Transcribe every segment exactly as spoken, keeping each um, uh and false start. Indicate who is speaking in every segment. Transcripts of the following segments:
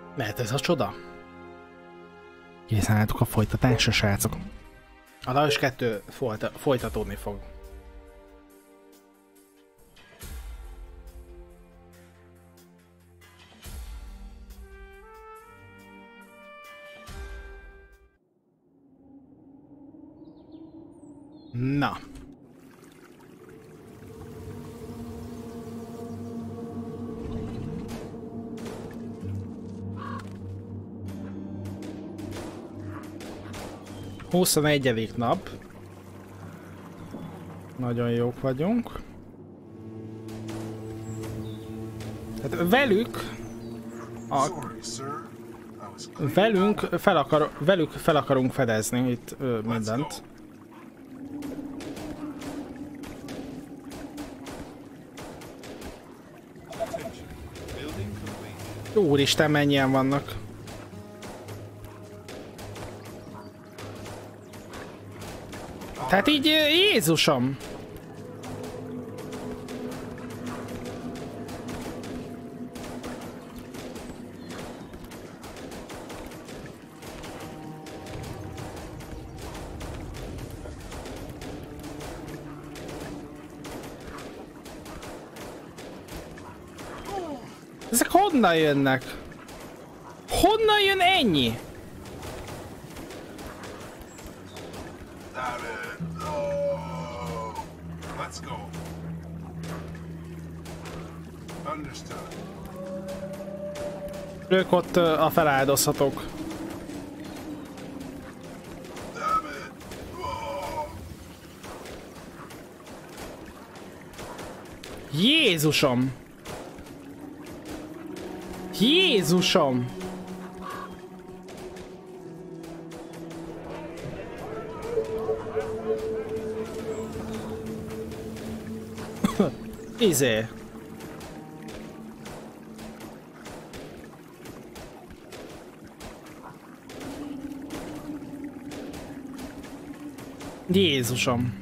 Speaker 1: Lehet ez a csoda? Készen álltok a folytatásra, srácok. A Lajos kettő folyta, folytatódni fog. Na. huszonegyedik nap. Nagyon jók vagyunk. Tehát velük a, velünk fel akar, velük fel akarunk fedezni itt ö, mindent. Úristen, mennyien vannak. Tehát így, Jézusom! Ezek honnan jönnek? Honnan jön ennyi? Ők ott a feláldozhatók. Jézusom! Jézusom! Izé. Jézusom.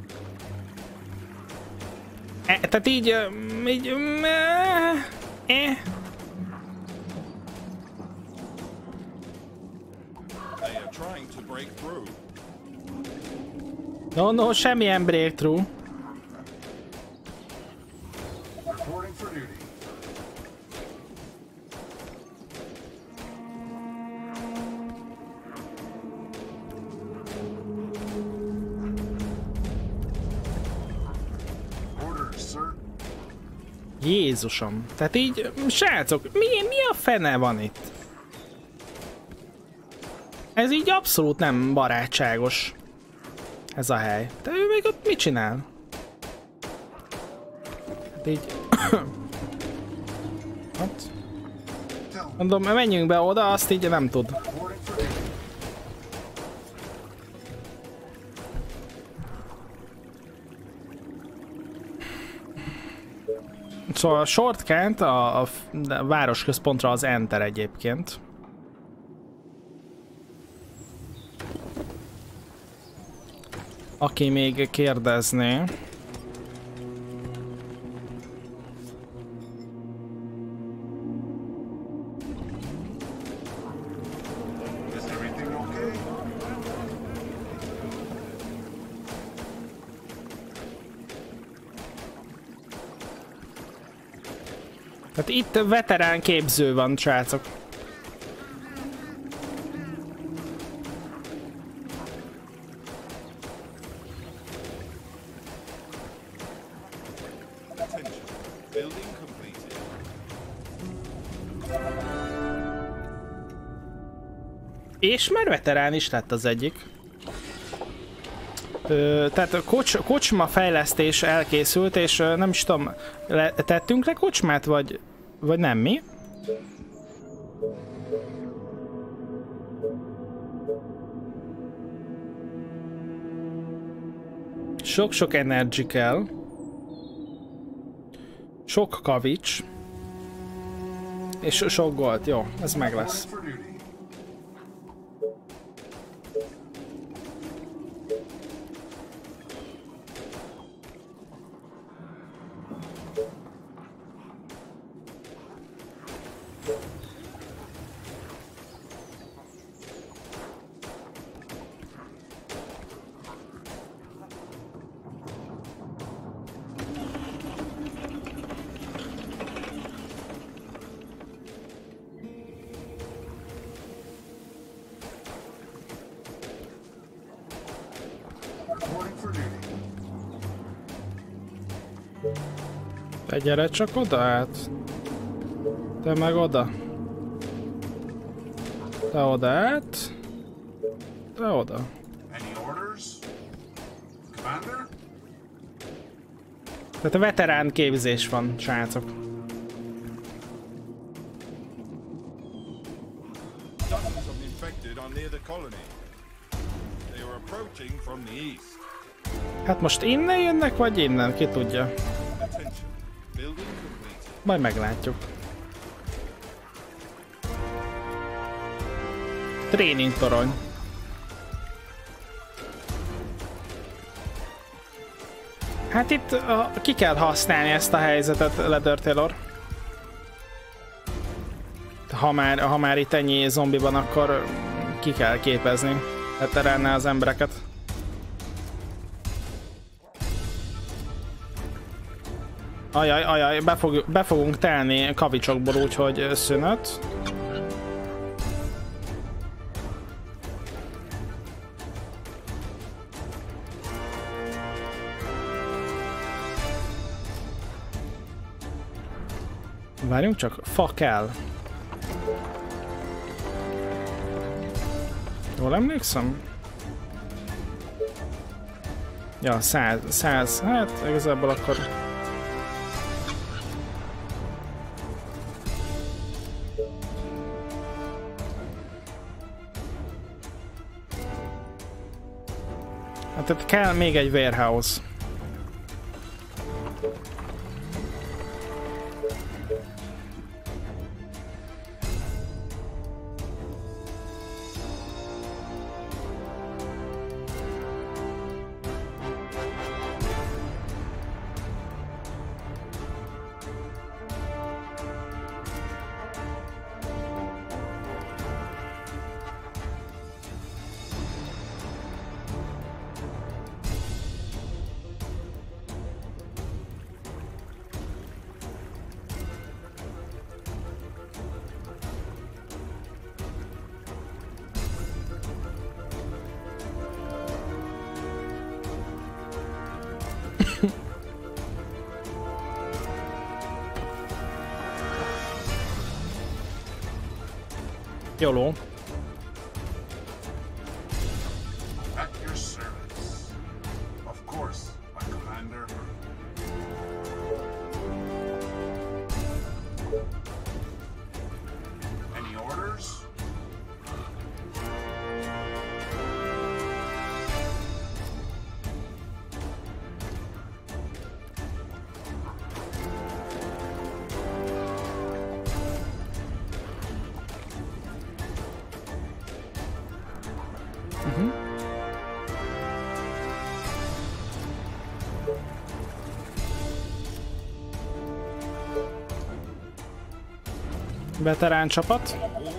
Speaker 1: E, tehát így, így, e, e. No, no, semmilyen breakthrough. Jézusom. Tehát így, srácok, mi, mi a fene van itt? Ez így abszolút nem barátságos. Ez a hely. De ő még ott mit csinál? Hát így... hát... mondom, menjünk be oda, azt így nem tud. Szóval a shortcut a, a, a városközpontra az Enter egyébként. Aki még kérdezné. Tehát itt veterán képző van, srácok. És már veterán is lett az egyik. Ö, tehát a kocs, kocsma fejlesztés elkészült, és ö, nem is tudom, le, tettünk le kocsmát, vagy, vagy nem mi? Sok-sok energy kell. Sok kavics. És sok gold. Jó, ez meg lesz. Te gyere csak oda át. Te meg oda. Te oda át. Te oda. Tehát a veterán képzés van, srácok. Hát most innen jönnek, vagy innen? Ki tudja? Majd meglátjuk. Tréning torony. Hát itt uh, ki kell használni ezt a helyzetet, Leather Taylor. Ha már, ha már itt ennyi zombiban, akkor ki kell képezni veteránnál az embereket. Ajaj, ajaj, be, fog, be fogunk telni kavicsokból, úgyhogy szünöt. Várjunk csak, fa kell. Jól emlékszem? Ja, száz, száz, hát igazából akkor... Hát tehát kell még egy warehouse. YOLO.
Speaker 2: At your service. Of course, my commander. Any orders?
Speaker 1: Veterán csapat.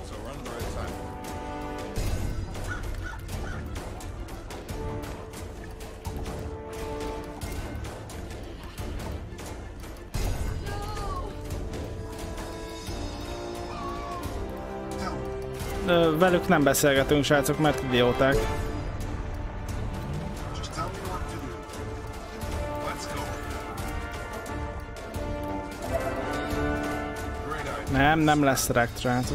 Speaker 1: Ö, velük nem beszélgetünk, srácok, mert idióták. Nem, nem lesz rekt, srácok.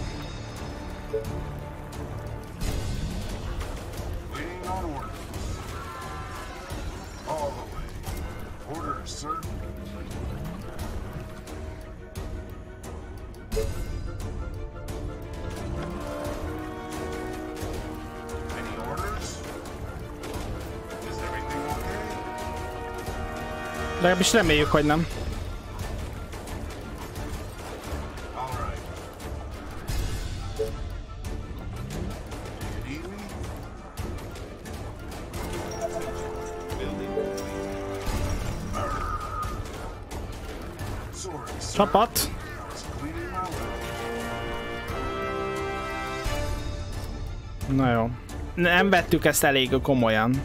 Speaker 1: Legalábbis reméljük, hogy nem. Csapat! Na jó. Nem vettük ezt elég komolyan.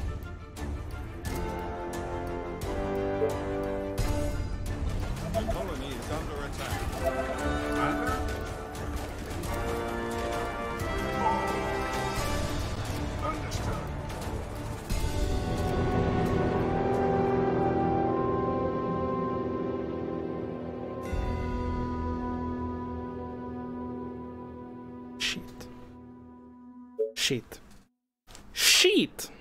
Speaker 1: Shit. Shit. Shit!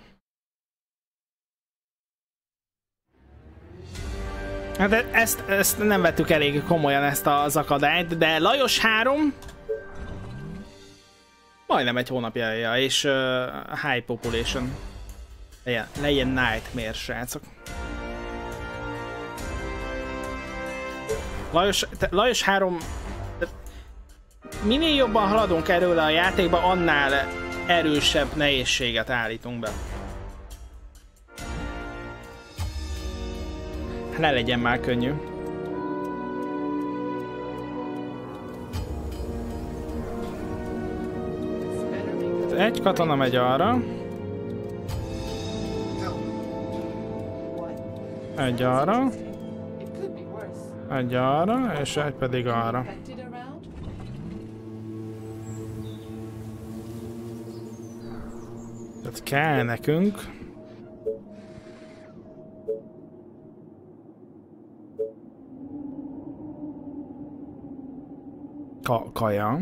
Speaker 1: Hát ezt, ezt nem vettük elég komolyan, ezt az akadályt, de Lajos három majdnem egy hónapja, és uh, high population. Legyen, legyen nightmare, srácok. Lajos, te, Lajos három... Minél jobban haladunk erről a játékba, annál erősebb nehézséget állítunk be. Ne legyen már könnyű. Egy katona megy arra. Egy arra. Egy arra, és egy pedig arra. Tehát kell nekünk. Ka kaja.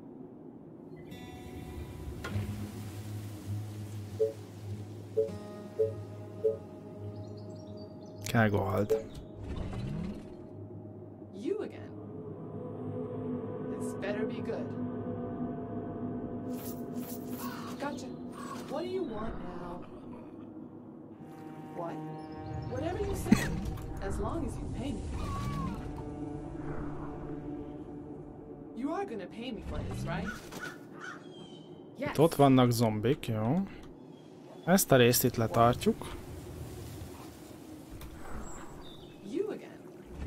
Speaker 1: Kell gold.
Speaker 3: You again. This better be good. Gotcha. What do you want now? What? Whatever you say, as long as you pay me. You are gonna pay me for this, right? Yes.
Speaker 1: Ott vannak zombik, jó. Ezt a részt itt letartjuk.
Speaker 3: You again.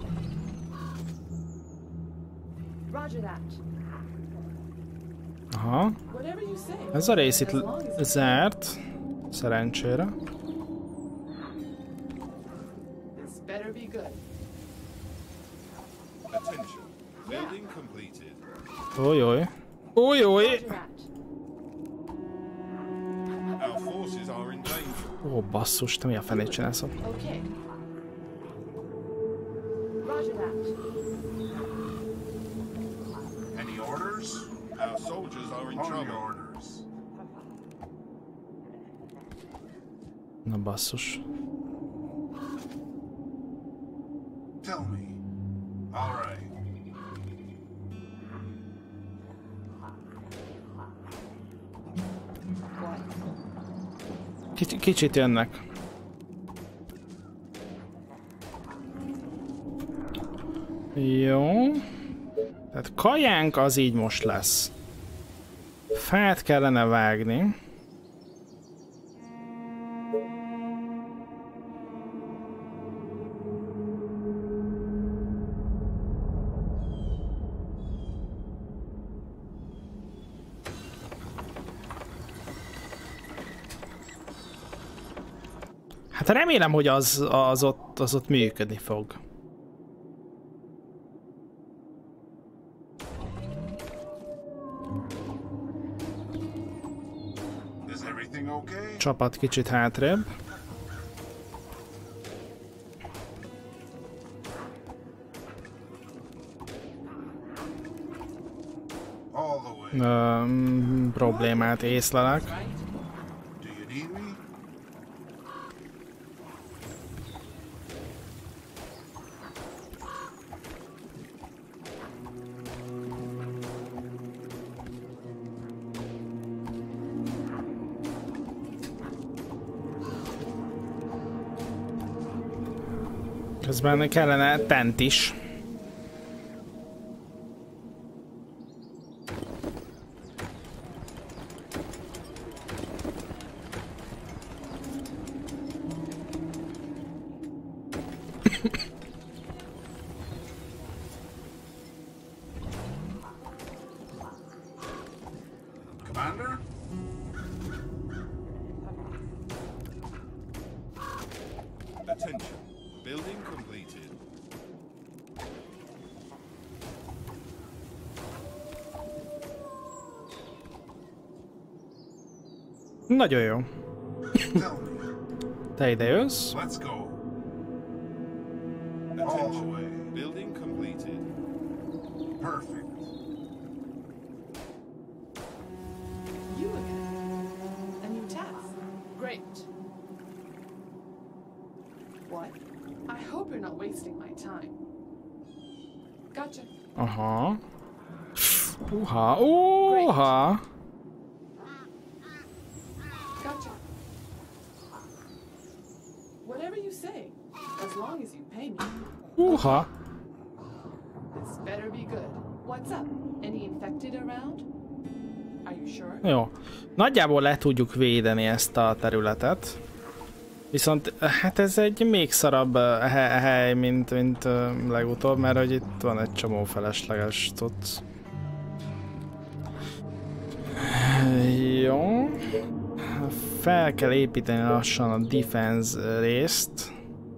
Speaker 3: Roger that.
Speaker 1: Aha.
Speaker 3: Whatever you say.
Speaker 1: Ez a rész itt zárt. Szerencsére.
Speaker 3: This better be good.
Speaker 2: Attention. Building completed.
Speaker 1: Ojoj. Ojoj.
Speaker 3: Roger that.
Speaker 2: Our forces are in danger.
Speaker 1: Ó, basszus, te mi a fenét csinálsz?
Speaker 3: Okay. Roger that.
Speaker 2: Any orders? Our soldiers are in On trouble. your orders.
Speaker 1: Na basszus.
Speaker 2: Tell me. All right.
Speaker 1: Kicsi, kicsit jönnek. Jó. Tehát kajánk az így most lesz. Fát kellene vágni. Hát remélem, hogy az, az, ott, az ott működni fog.
Speaker 2: Is everything okay?
Speaker 1: Csapat kicsit hátrébb.
Speaker 2: All the way.
Speaker 1: Ö, problémát észlelek.
Speaker 2: Do you need me?
Speaker 1: Közben kellene tent is.
Speaker 2: Commander?
Speaker 4: Attention. Building completed.
Speaker 1: Nagyon jó.
Speaker 2: Tell me.
Speaker 1: Te ide jössz.
Speaker 2: Let's go. All the
Speaker 4: Attention.
Speaker 2: way.
Speaker 4: Building completed.
Speaker 2: Perfect.
Speaker 3: hope you're not wasting my time. Gotcha.
Speaker 1: Aha. Uha, uha.
Speaker 3: Gotcha. Whatever you say, as long as you pay me.
Speaker 1: Uha.
Speaker 3: This better be good. What's up? Any infected around? Are you sure?
Speaker 1: Jó. Nagyjából le tudjuk védeni ezt a területet. Viszont hát ez egy még szarabb he hely, mint, mint legutóbb, mert hogy itt van egy csomó felesleges tudsz. Jó. Fel kell építeni lassan a defense részt.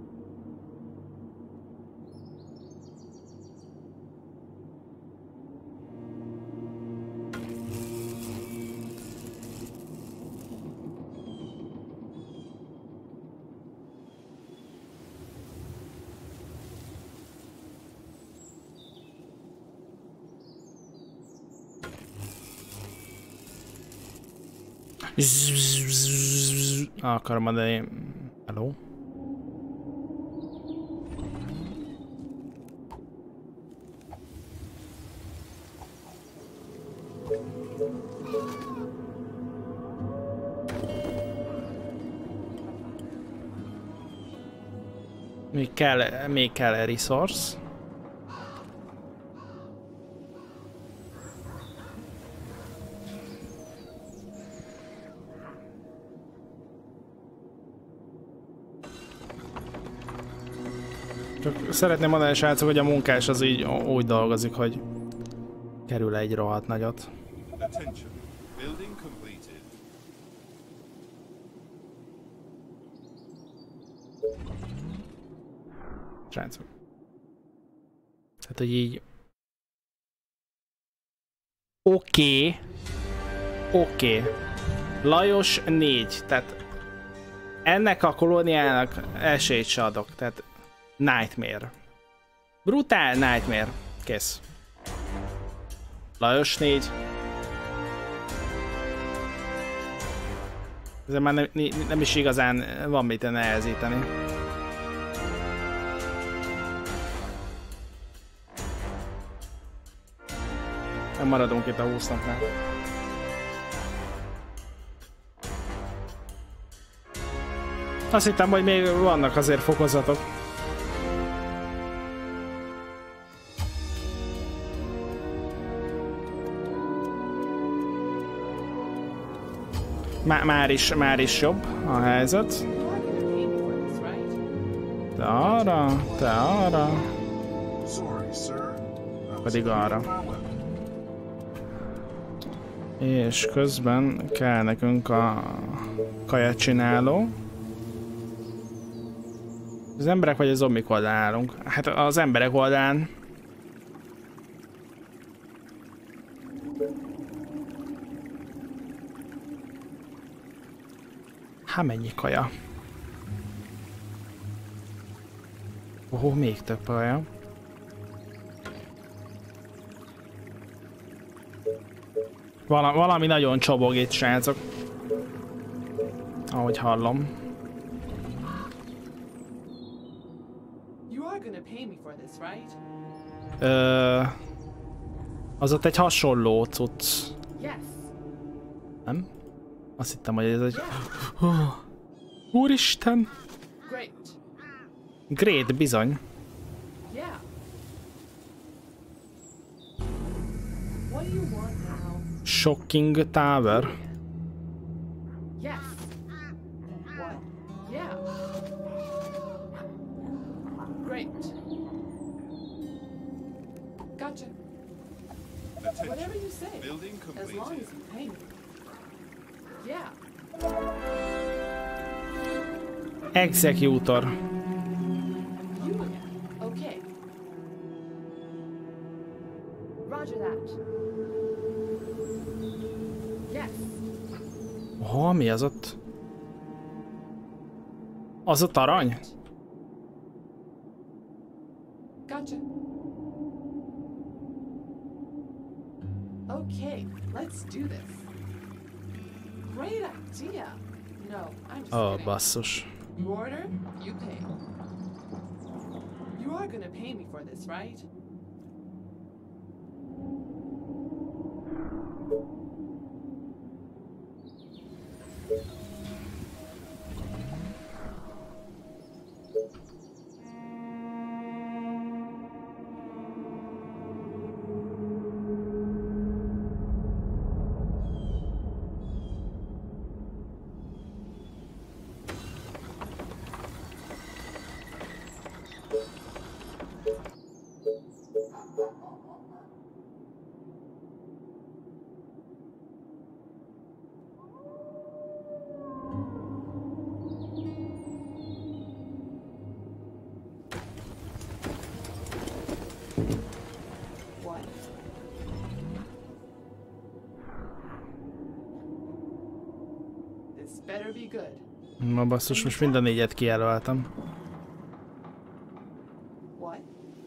Speaker 1: Akarom adni. Hello? Még kell, még kell resource. Csak szeretném mondani, srácok, hogy a munkás az így úgy dolgozik, hogy kerül egy rohadt nagyot. Srácok. Tehát, hogy így... Oké. Okay. Oké. Okay. Lajos négy. Tehát ennek a kolóniának esélyt se adok. Tehát Nightmare. Brutál Nightmare. Kész. Lajos négy. Ezzel már nem, nem is igazán van mit nehezíteni. Nem maradunk itt a húsz napnál. Azt hittem, hogy még vannak azért fokozatok. Má már is, már is jobb a helyzet. Te arra, te arra. Pedig arra. És közben kell nekünk a kajacsináló. Az emberek vagy a zombik oldalán állunk? Hát az emberek oldalán. Há, mennyi kaja? Ó, oh, még több kaja. Val valami nagyon csobog itt, srácok. Ahogy hallom. Ö, az ott egy hasonló cucc. Nem? Azt hittem, hogy ez egy... Oh, úristen! Great, bizony. Shocking Tower.
Speaker 3: Whatever you say, as long as you pay me. Yeah.
Speaker 1: Executor.
Speaker 3: You again. Okay. Roger that. Yes.
Speaker 1: Oh, mi az ott? Az ott arany?
Speaker 3: Gotcha. Okay, let's do this. Great idea. No, I'm just
Speaker 1: Oh,
Speaker 3: kidding.
Speaker 1: basszus.
Speaker 3: You order, you pay. You are gonna pay me for this, right? What? This better be good.
Speaker 1: Ma basszus, most mind a négyet kijelöltem.
Speaker 3: What?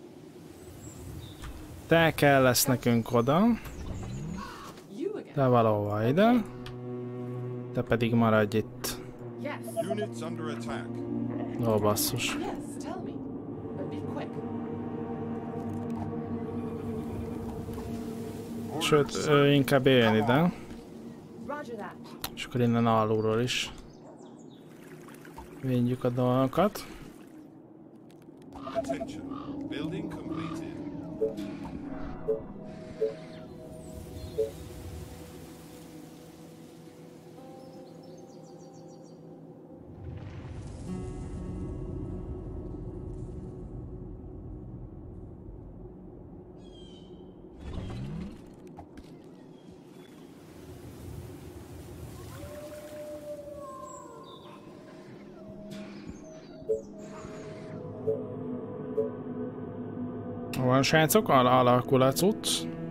Speaker 1: Te kell lesz nekünk oda,
Speaker 3: You again?
Speaker 1: te valahova ide, te pedig maradj itt.
Speaker 3: Yes.
Speaker 4: Units under attack.
Speaker 1: Ó, basszus.
Speaker 3: Yes, tell me. But be quick.
Speaker 1: Sőt, ő inkább jöjjön ide,
Speaker 3: Roger that.
Speaker 1: és akkor innen alulról is védjük a dolgokat.
Speaker 4: Attention. Building completed.
Speaker 1: Van srácok, al alakul a cucc.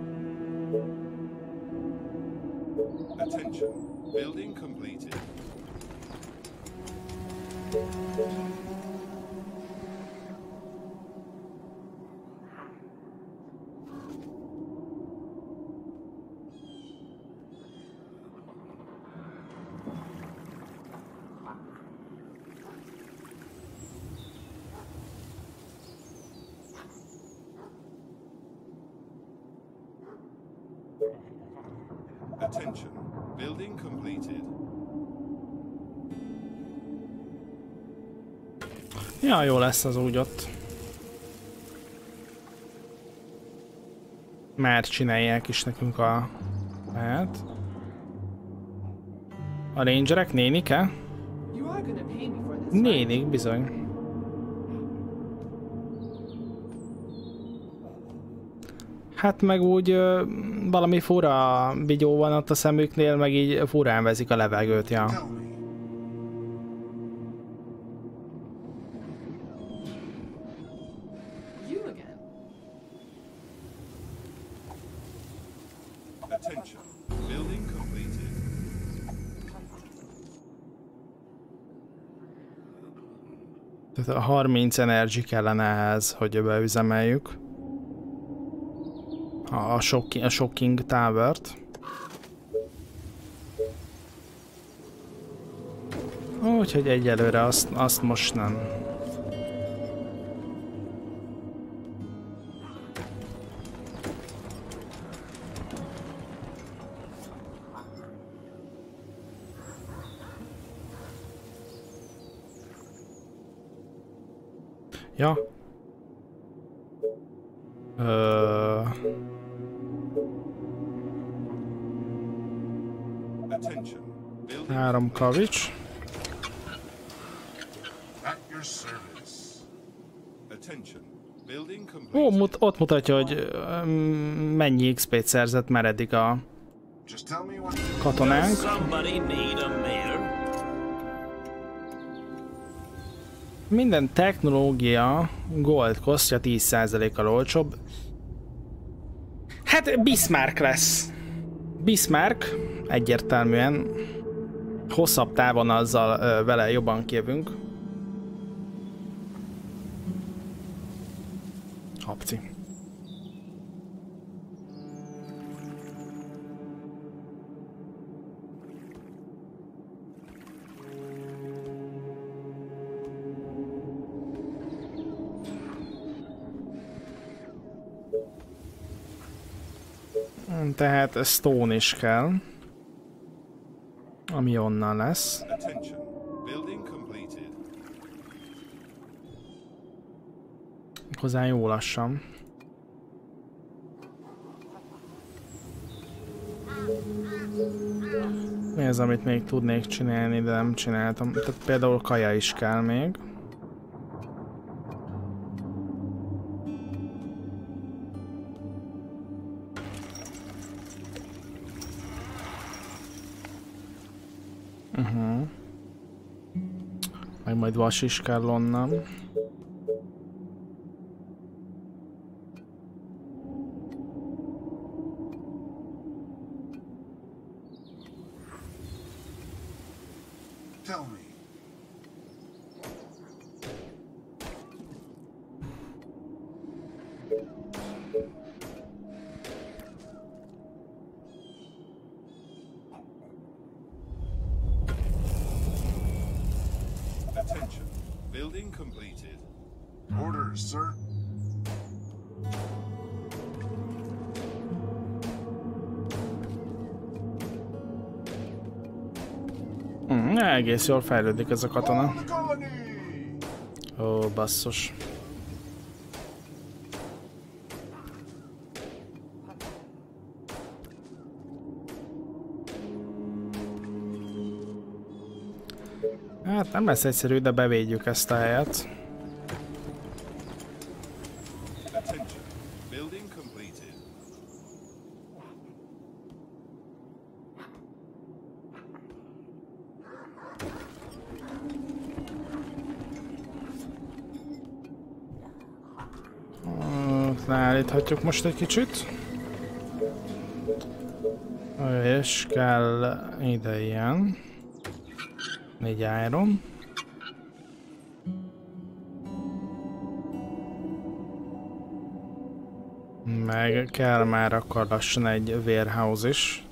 Speaker 4: Attention. Building completed. Attention. Building completed.
Speaker 1: Ja, jó lesz az úgy ott. Már csinálják is nekünk a... Hát... A rangerek nénike?
Speaker 3: You are gonna pay me for this, right?
Speaker 1: Nénik, bizony. Hát meg úgy ö, valami fura bigyó van ott a szemüknél, meg így furán veszik a levegőt, ja.
Speaker 2: Tell me.
Speaker 3: You again.
Speaker 4: Attention. Building completed.
Speaker 1: Tehát a harminc energy kellene ehhez, hogy beüzemeljük. A, shocking, a shocking towert. Úgyhogy egyelőre azt, azt most nem. Ja. Ö...
Speaker 4: Attention. Building
Speaker 1: Három kavics.
Speaker 2: At your service.
Speaker 4: Attention. Building
Speaker 1: Ó,
Speaker 4: completed.
Speaker 1: mut, ott mutatja, hogy ö, mennyi iksz pét szerzett már eddig a
Speaker 2: Just tell me what
Speaker 1: katonánk.
Speaker 5: Somebody need a mayor?
Speaker 1: Minden technológia gold kosztja tíz százalékkal olcsóbb. Hát Bismarck lesz. Bismarck egyértelműen hosszabb távon azzal ö, vele jobban kijövünk. Habci. Tehát stone is kell. Ami onnan lesz.
Speaker 4: Attention. Building completed.
Speaker 1: Hozzá jó lassan. Mi az, amit még tudnék csinálni, de nem csináltam. Tehát például kaja is kell még. Uh-huh. Meg majd vas is kell onnan.
Speaker 2: Tell me.
Speaker 4: Attention. Building completed.
Speaker 2: Orders, sir.
Speaker 1: Hmm, egész jól fejlődik ez a katona.
Speaker 2: On the colony!
Speaker 1: Ó, basszus. Hát nem lesz egyszerű, de bevédjük ezt a helyet.
Speaker 4: Attention. Building completed.
Speaker 1: Leállíthatjuk most egy kicsit. És kell ide ilyen. Négy iron. Meg kell már akkor lassan egy warehouse is.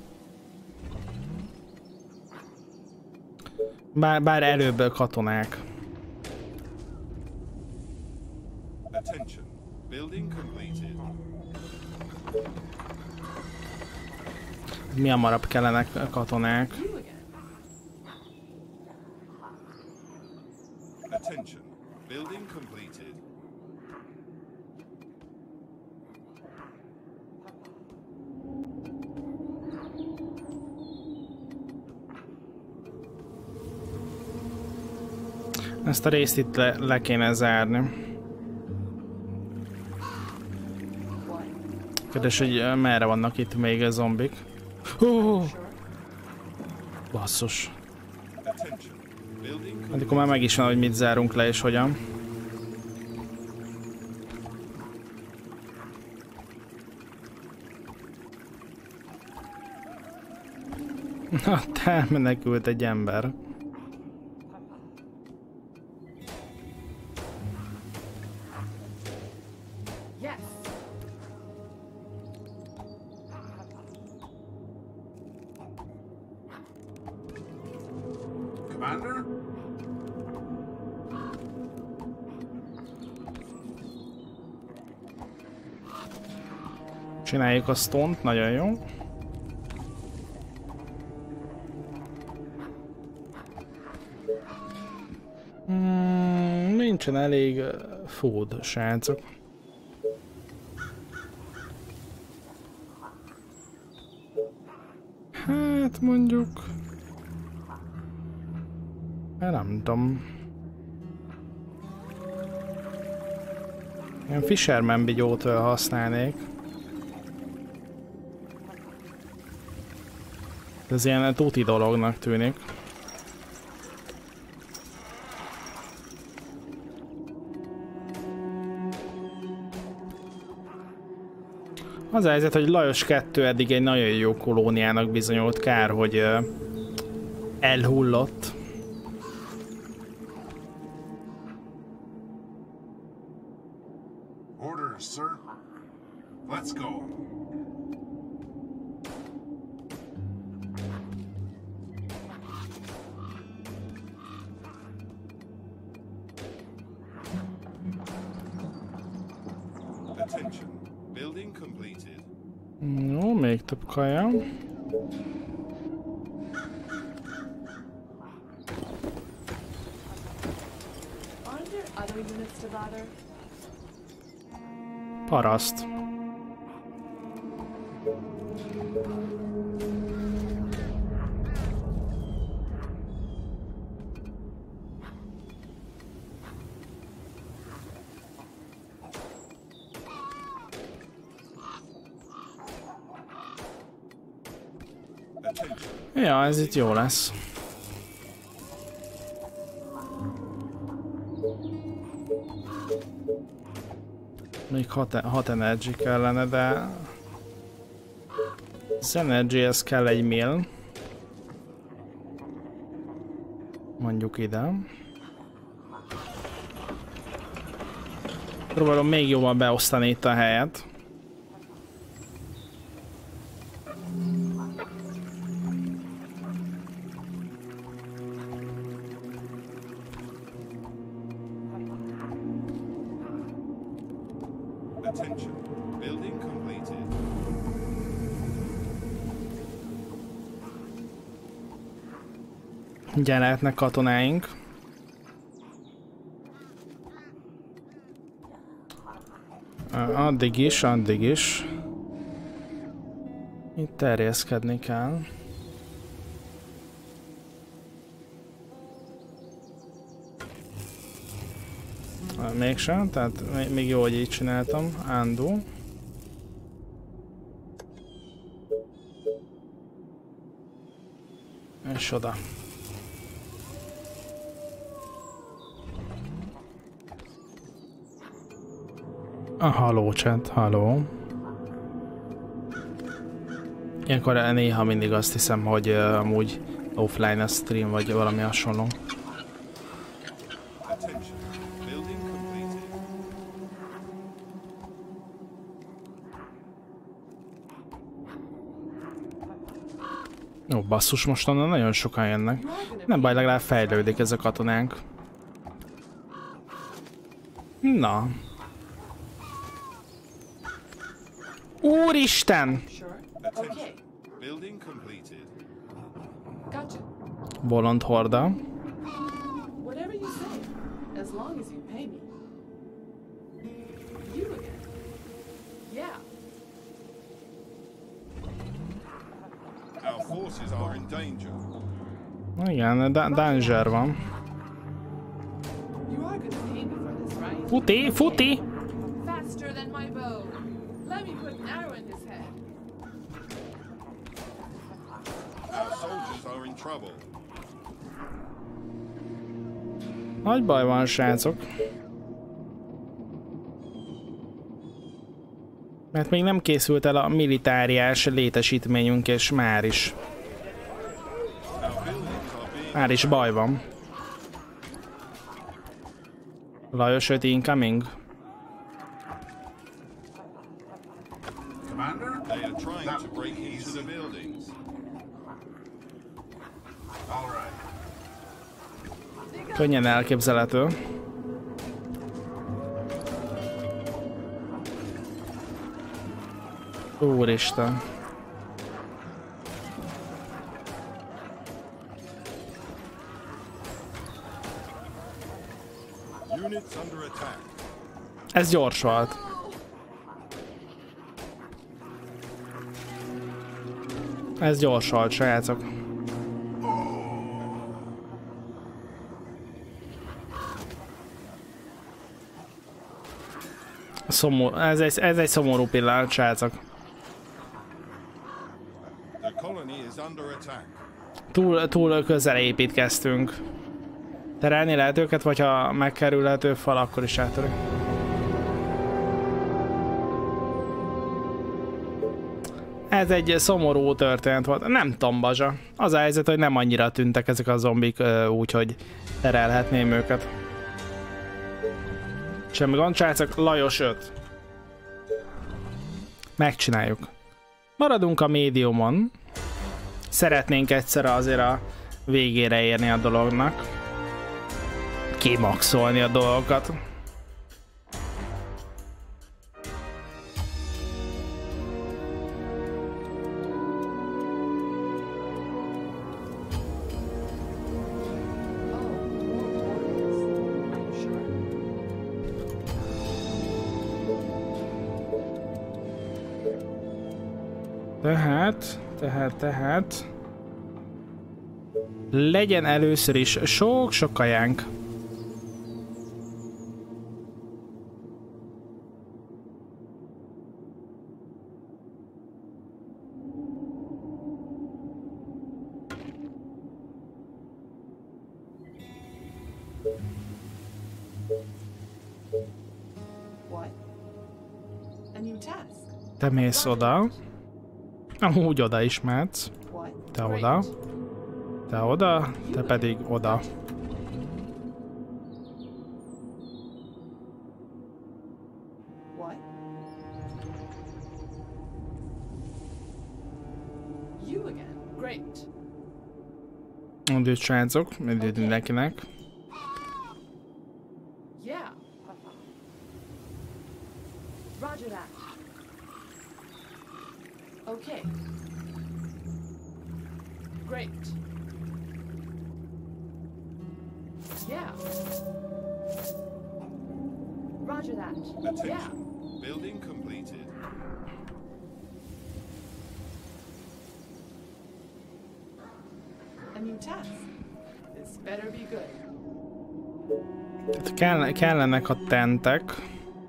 Speaker 1: Bár, bár előbb katonák.
Speaker 4: Attention. Building completed.
Speaker 1: Mi hamarabb kellenek katonák?
Speaker 4: Attention. Building completed.
Speaker 1: Ezt a részt itt le, le kéne zárni. Kérdés, hogy merre vannak itt még a zombik. Oh! Basszus. Hát akkor már meg is van, hogy mit zárunk le és hogyan. Na, te menekült egy ember.
Speaker 2: Commander?
Speaker 1: Csináljuk a stone-t, nagyon jó. Hmm, nincsen elég food, srácok. Hát mondjuk... Nem tudom. Ilyen Fisherman bigyót használnék. Ez ilyen tuti dolognak tűnik. Az a helyzet, hogy Lajos kettő eddig egy nagyon jó kolóniának bizonyult, kár, hogy uh, elhullott.
Speaker 2: Orders, sir. Let's go.
Speaker 4: Attention. Building completed.
Speaker 1: Jó, még több kaja. Paraszt. Ja, ez itt jó lesz. Még hat, hat energy kellene, de az energyhez kell egy mill. Mondjuk ide. Próbálom még jobban beosztani itt a helyet. Ugye lehetnek katonáink. Addig is, addig is. Itt terjeszkedni kell. Mégsem, tehát még jó, hogy így csináltam. Undo. És oda. Ah, halló chat, halló. Ilyenkor néha mindig azt hiszem, hogy uh, amúgy offline a stream, vagy valami hasonló. Ó, basszus, mostanában nagyon sokan jönnek. Nem baj, legalább fejlődik ez a katonánk. Na. Úristen! Bolond horda. Igen, da danger van. Futi, futi! Nagy baj van, srácok. Mert még nem készült el a militáriás létesítményünk, és már is. Már is baj van. Lajos öt incoming. Könnyen elképzelhető. Úristen. Ez gyors volt. Ez gyors volt, srácok. Szomorú, ez egy, ez egy szomorú pillanat, srácok. Túl, túl közel építkeztünk. Terelni lehet őket, vagy ha megkerülhető fal, akkor is átörök. Ez egy szomorú történet volt. Nem tudom, Bazsa. Az a helyzet, hogy nem annyira tűntek ezek a zombik, úgyhogy terelhetném őket. Semmi gond, srácok, Lajos öt. Megcsináljuk. Maradunk a médiumon. Szeretnénk egyszer azért a végére érni a dolognak. Kimaxolni a dolgokat. Tehát, tehát, tehát... Legyen először is sok-sok kajánk. Te mész oda. Amúgy oda is mehetsz. Te oda. Te oda, te pedig oda. Üdvözlő srácok, üdvözlő mindenkinek.
Speaker 3: Okay. Great. Yeah. Roger that.
Speaker 4: Attention.
Speaker 3: Yeah.
Speaker 4: Building completed.
Speaker 3: A new task. This better be good.
Speaker 1: Tehát kell, kellenek a tentek.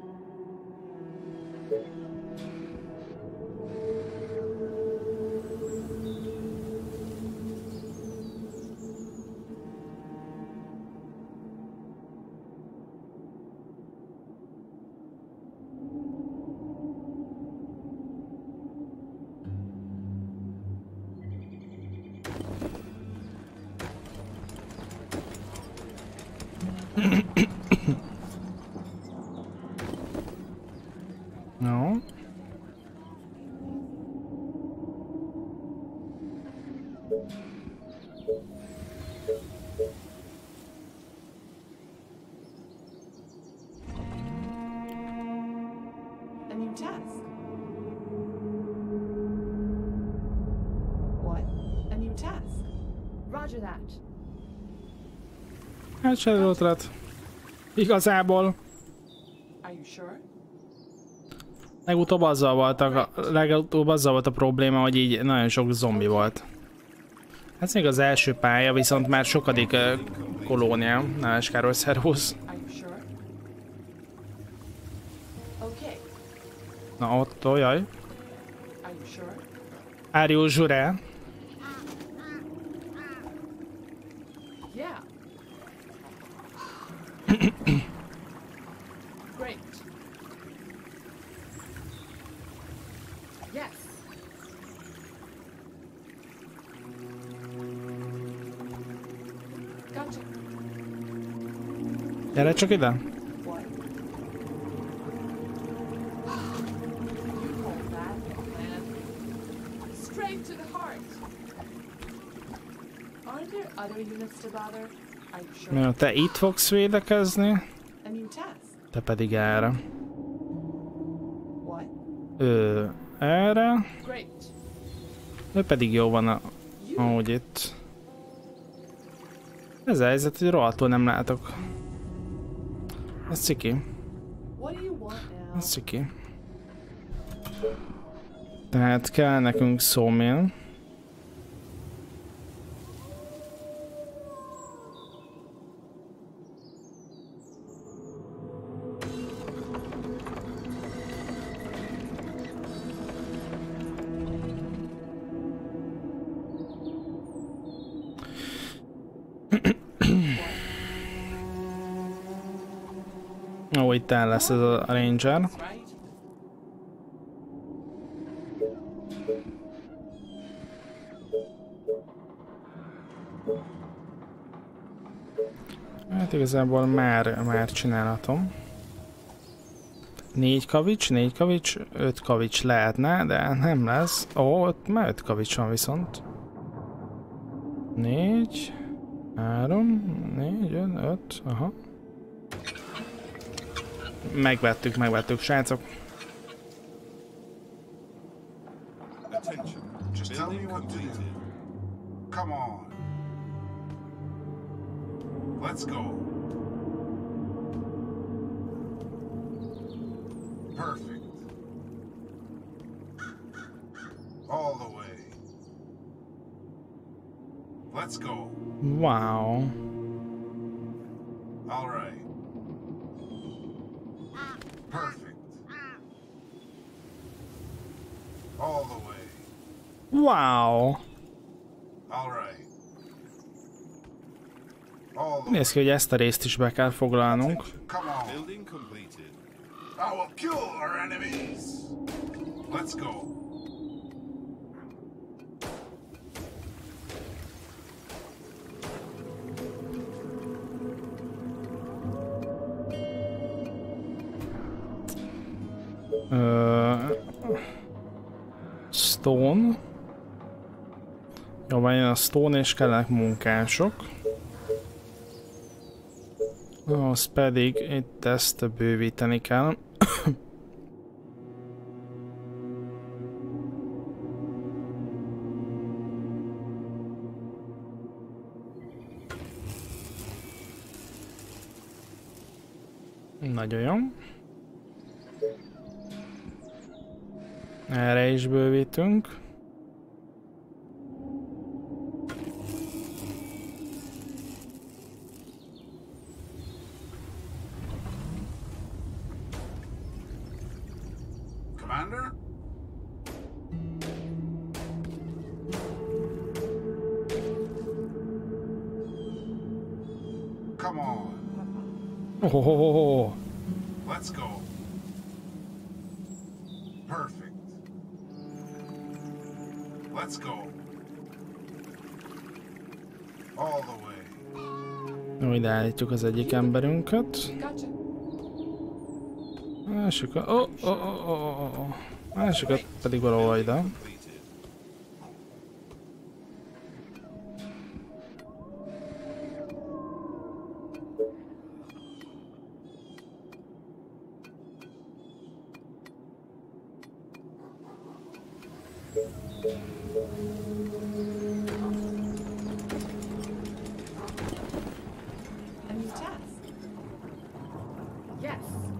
Speaker 1: No.
Speaker 3: A new task. What? A new task. Roger that.
Speaker 1: Hát se ötlet. Igazából.
Speaker 3: Are you sure?
Speaker 1: Legutóbb azzal voltak, a, legutóbb azzal volt a probléma, hogy így nagyon sok zombi volt. Ez még az első pálya, viszont már sokadik uh, kolónia. Neves Károly, szervusz.
Speaker 3: Are you sure? Okay.
Speaker 1: Na ott, oh, jaj.
Speaker 3: Are you sure?
Speaker 1: Are you sure?
Speaker 3: Yeah. Great. Yes. Gotcha.
Speaker 1: Gyere csak ide.
Speaker 3: What? You hold that, man. Straight to the heart. Aren't there other units to bother? Are you sure?
Speaker 1: Mert te itt fogsz védekezni,
Speaker 3: A new task.
Speaker 1: te pedig erre.
Speaker 3: What?
Speaker 1: Ő erre,
Speaker 3: Great.
Speaker 1: ő pedig jó van, a, ahogy itt. Ez a helyzet, hogy rohadtul nem látok. Ez ciki.
Speaker 3: What do you want now?
Speaker 1: Ez ciki. Tehát kell nekünk szómél. Ó, itt el lesz ez a ranger.
Speaker 3: Right?
Speaker 1: Hát igazából már, már csinálhatom. Négy kavics, négy kavics, öt kavics lehetne, de nem lesz. Ó, ott már öt kavics van viszont. Négy, három, négy, öt, öt, aha. Megvettük, megvettük, srácok.
Speaker 4: Attention.
Speaker 2: Just tell me
Speaker 4: Building
Speaker 2: what to do.
Speaker 4: completed.
Speaker 2: Come on. Let's go. Perfect. All Let's go.
Speaker 1: Wow.
Speaker 2: All right. Perfect. All the way.
Speaker 1: Wow.
Speaker 2: All right. All the
Speaker 1: Néz ki, hogy ezt a részt is be kell foglalnunk.
Speaker 2: Come on.
Speaker 4: Building completed.
Speaker 2: I will kill our enemies. Let's go.
Speaker 1: Uh, Stone. Jó, van jön a Stone és kellenek munkások. Ahhoz pedig itt ezt bővíteni kell. Nagyon jó. Erre is bővítünk.
Speaker 2: Commander? Come on.
Speaker 1: Oh, oh, oh, oh.
Speaker 2: Let's go. Perfect. Let's go. All the way.
Speaker 1: Jó, ide állítjuk az egyik emberünket.
Speaker 3: Gotcha.
Speaker 1: Másikat... Oh, oh, oh, oh, oh. Másikat pedig valahol ide.
Speaker 4: Completed.
Speaker 3: A new task. Yes.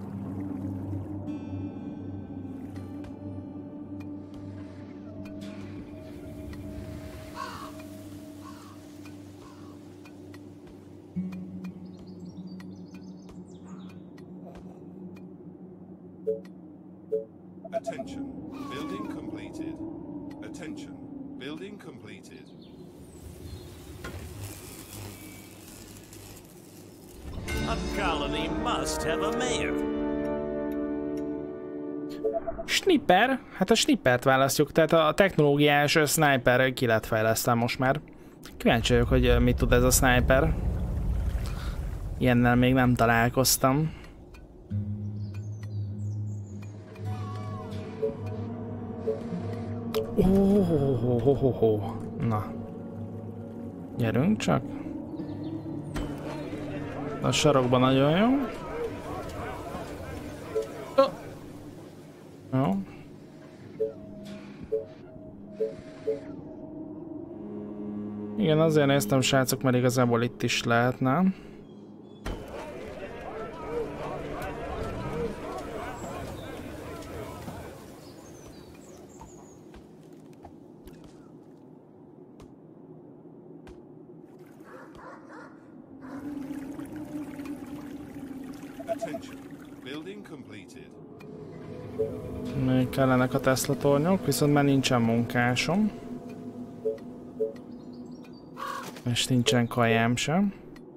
Speaker 4: Attention. Building completed. Attention. Building completed.
Speaker 5: A colony must have a mayor.
Speaker 1: Sniper? Hát a snipert választjuk, tehát a technológiás sniper ki lett fejlesztve most már. Kíváncsi vagyok, hogy mit tud ez a sniper. Ilyennel még nem találkoztam. Oh, oh, oh, oh, oh. Na. Gyerünk csak. A sarokban nagyon jó. Oh. Jó. Igen, azért néztem, srácok, mert igazából itt is lehetne.
Speaker 4: Attention. Building completed.
Speaker 1: Még kellenek a Tesla tornyok, viszont már nincsen munkásom. És nincsen kajám sem.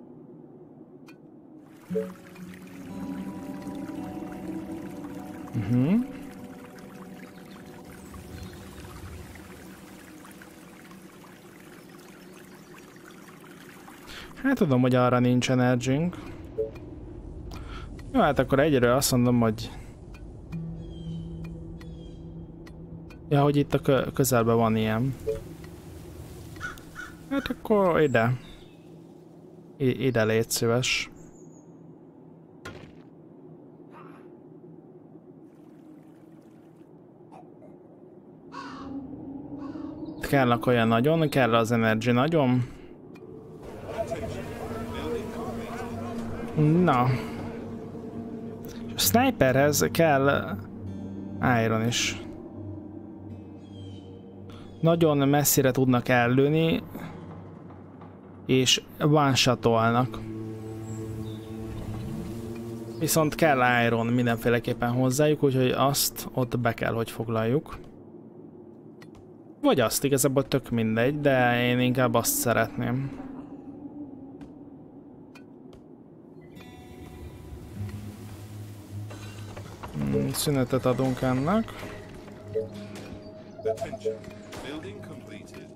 Speaker 1: Uh-huh. Hát tudom, hogy arra nincs energink. Jó, hát akkor egyről azt mondom, hogy... Ja, hogy itt a kö közelben van ilyen. Hát akkor ide. I ide légy szíves. Kellnek olyan nagyon, kell az energy nagyon. Na. A sniperhez kell iron is. Nagyon messzire tudnak ellőni. és one-shotolnak. Viszont kell iron mindenféleképpen hozzájuk, úgyhogy azt ott be kell, hogy foglaljuk. Vagy azt, igazából tök mindegy, de én inkább azt szeretném. Hmm, szünetet adunk ennek.
Speaker 4: Attention. Building completed.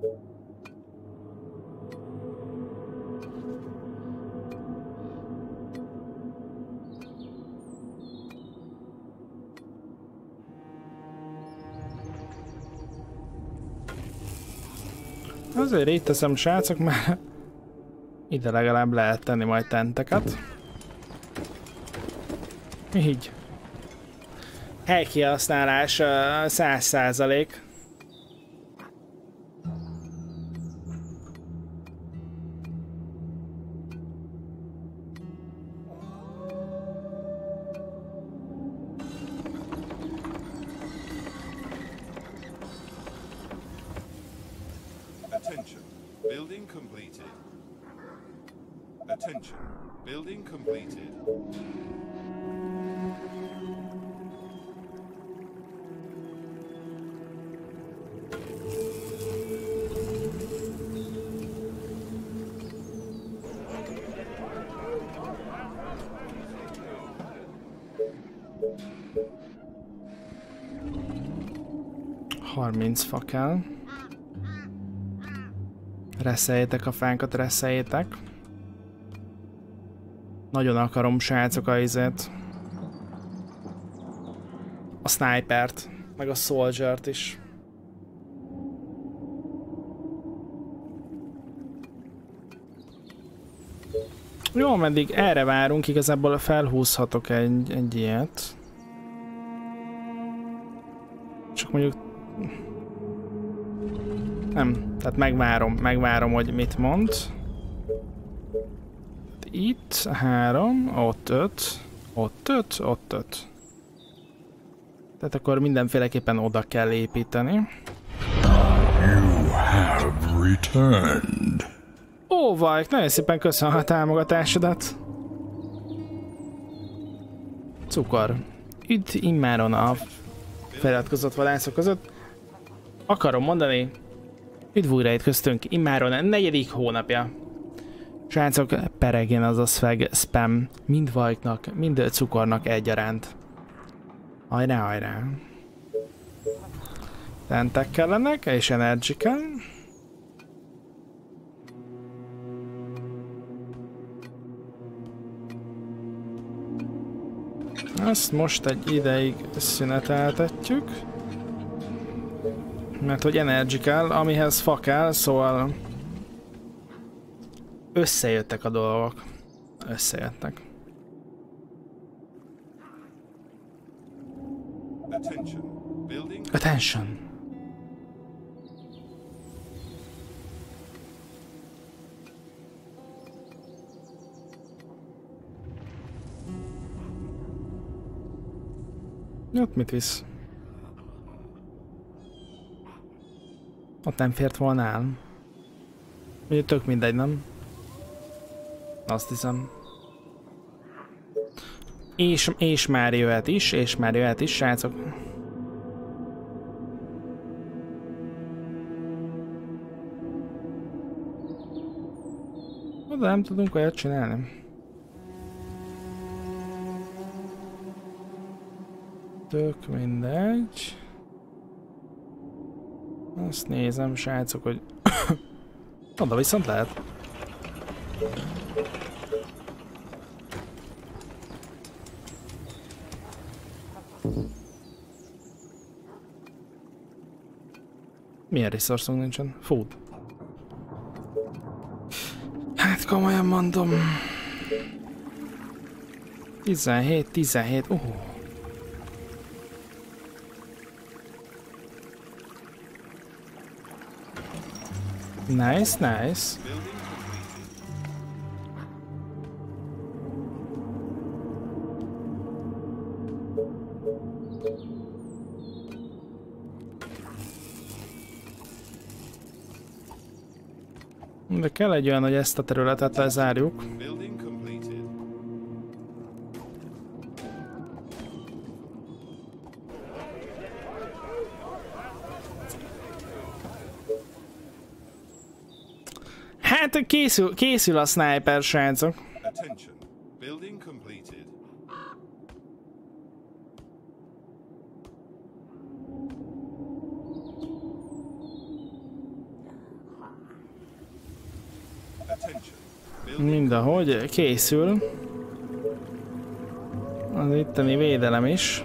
Speaker 1: Azért így teszem, srácok, mert ide legalább lehet tenni majd tenteket. Így. Helykihasználás száz százalék.
Speaker 4: Attention. Building completed. Attention. Building completed.
Speaker 1: harminc fa kell. Reszeljétek a fánkat, reszeljétek. Nagyon akarom, srácok, a izét. A snipert, meg a soldiert is. Jó, meddig erre várunk, igazából felhúzhatok egy, egy ilyet. Csak mondjuk... Nem, tehát megvárom, megvárom, hogy mit mond. Itt három, ott öt, ott öt, ott öt. Tehát akkor mindenféleképpen oda kell építeni.
Speaker 2: You have returned.
Speaker 1: Ó, Vajk, nagyon szépen köszönöm a támogatásodat. Cukor. Üdv immáron a feliratkozott vadászok között. Akarom mondani, üdv újra itt köztünk, immáron a negyedik hónapja. Srácok, peregjen az a szveg spam mind Vajknak, mind Cukornak egyaránt. Hajrá, hajrá. Tentek kellenek, és energy kell. Ezt most egy ideig szüneteltetjük. Mert hogy energy kell, amihez fa kell, szóval összejöttek a dolgok. Összejöttek.
Speaker 4: Attention. Building.
Speaker 1: Attention. Ott mit visz? Ott nem fért volna el. Ugye tök mindegy, nem? Azt hiszem. És, és már jöhet is, és már jöhet is, srácok. Oda nem tudunk olyat csinálni. Tök mindegy. Azt nézem, srácok, hogy... Oda viszont lehet. Milyen resource-unk nincsen? Food. Hát komolyan mondom. tizenhét, tizenhét, uh. Nice, nice. De kell egy olyan, hogy ezt a területet lezárjuk.
Speaker 4: Building completed.
Speaker 1: Hát készül, készül a sniper, srácok.
Speaker 4: Attention. Building completed. Attention. Building
Speaker 1: Mindenhogy készül. Az itteni védelem is.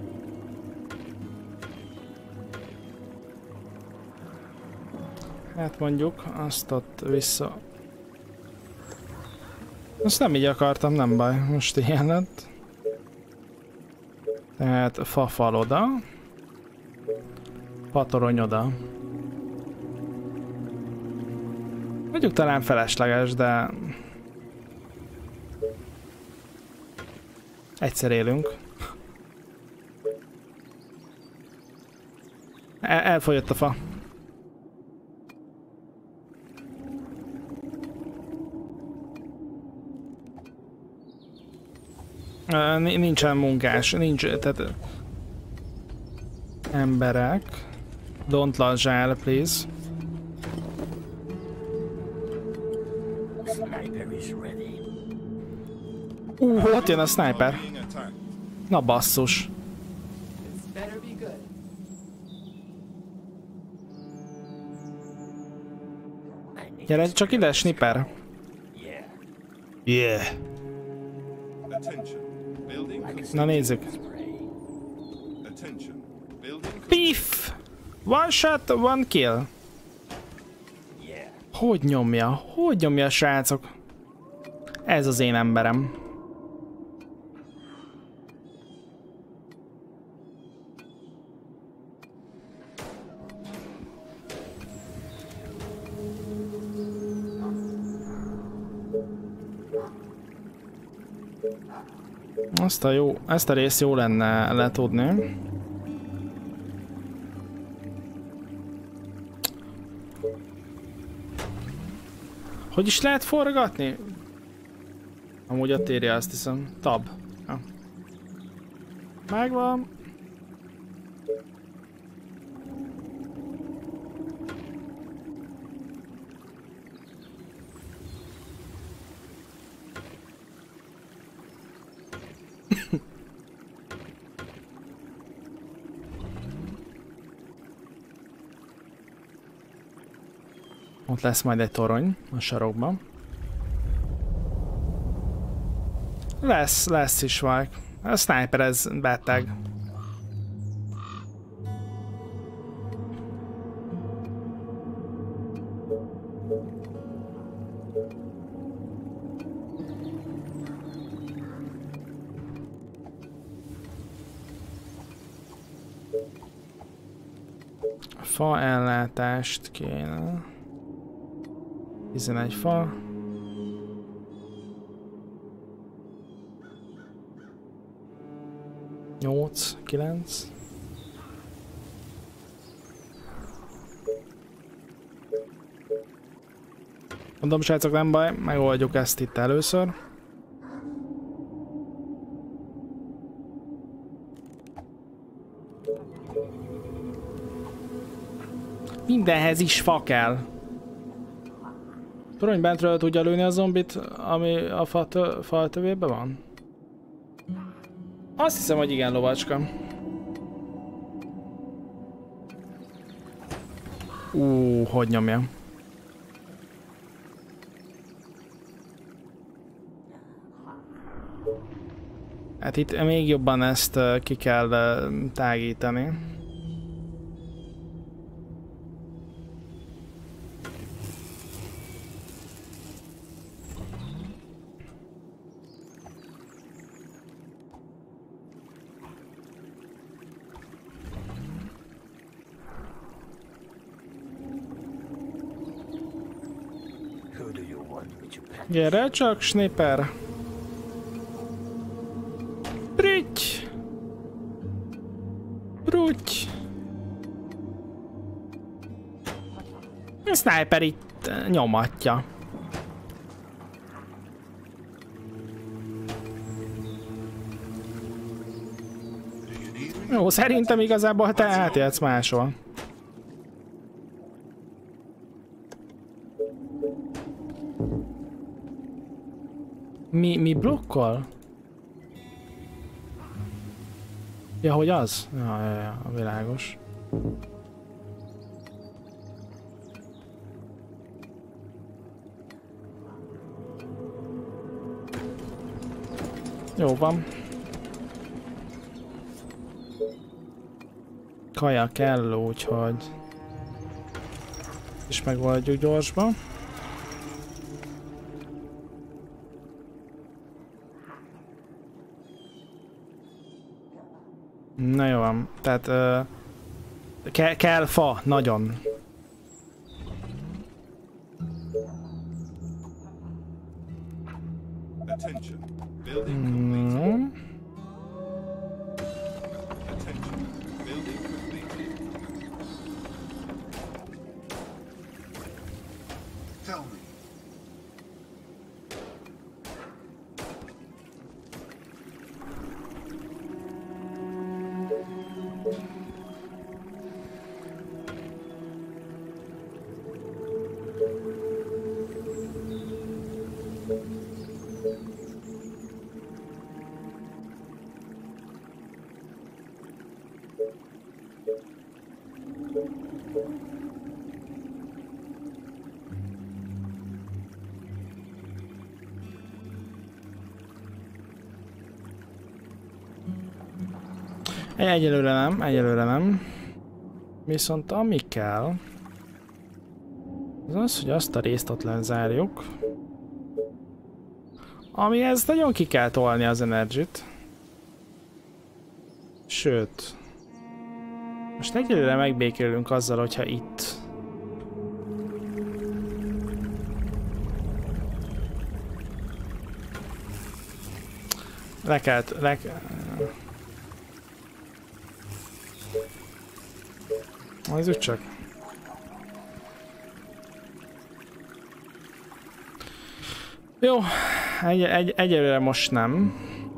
Speaker 1: Hát mondjuk azt ott vissza. Azt nem így akartam, nem baj, most ilyen lett. Tehát fafal oda. Patorony oda. Mondjuk talán felesleges, de... Egyszer élünk. El elfogyott a fa. Nincsen munkás, nincs, tehát... Emberek. Don't lazsál, please. Uh, ott jön a sniper.
Speaker 4: being attacked.
Speaker 1: Na basszus.
Speaker 3: This better be good.
Speaker 1: Gyere csak ide, sniper. Yeah.
Speaker 4: Attention. Building completed.
Speaker 1: Na nézzük.
Speaker 4: Attention. Building
Speaker 1: Piff! One shot, one kill. Hogy nyomja? Hogy nyomja, srácok? Ez az én emberem. Azt a jó, ezt a részt jó lenne letudni. Hogy is lehet forgatni? Amúgy ott írja, azt hiszem. Tab. Ja. Megvan. Ott lesz majd egy torony a sarokban. Lesz, lesz is vagy. A sniper ez beteg. Fa ellátást kéne. tizenegy fa. nyolc, kilenc. Mondom, srácok, nem baj, megoldjuk ezt itt először. Mindenhez is fa kell. Torony bentről tudja lőni a zombit, ami a fa, tö fa tövében van? Azt hiszem, hogy igen, lovacska. Ú, hogy nyomja. Hát itt még jobban ezt ki kell tágítani. Gyere csak, sniper! Brüty! Brüty! A sniper itt itt nyomatja. Jó, szerintem igazából te átélsz máshol. Mi, mi blokkol? Ja, hogy az? Ja, ja, ja, világos. Jó van. Kaja kell, úgyhogy... és megoldjuk gyorsban. Na jó van, tehát uh, ke kell fa, nagyon.
Speaker 4: Attention. Building completed.
Speaker 1: Mm.
Speaker 4: Attention. Building completed.
Speaker 2: Tell me.
Speaker 1: Egyelőre nem, egyelőre nem. Viszont ami kell, az az, hogy azt a részt ott lezárjuk. Amihez nagyon ki kell tolni az energit. Sőt. Most egyelőre megbékélünk azzal, hogyha itt. Le kell... Le kell... Nézzük csak. Jó, egy, egy, egyelőre most nem.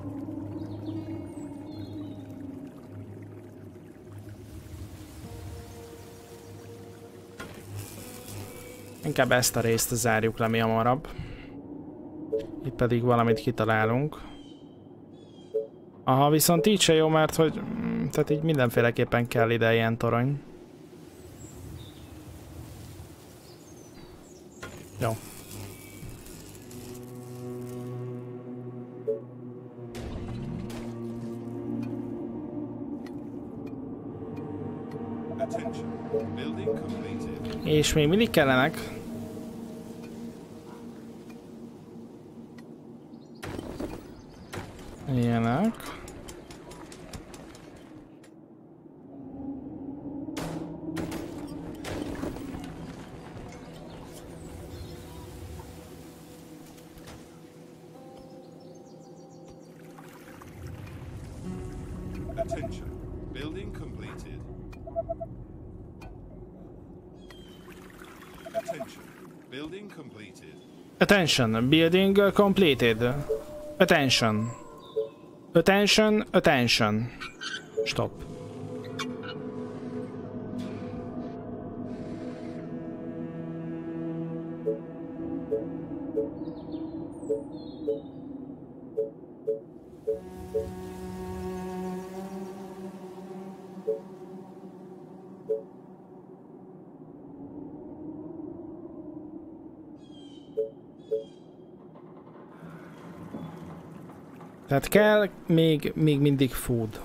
Speaker 1: Inkább ezt a részt zárjuk le mi hamarabb. Itt pedig valamit kitalálunk. Aha, viszont így se jó, mert hogy... tehát így mindenféleképpen kell ide ilyen torony. Jó. És még mindig kellenek. Ilyenek.
Speaker 4: Attention. Building completed. Attention. Building completed.
Speaker 1: Attention. Building completed. Attention. Attention. Attention. Stop. Tehát kell még, még mindig food.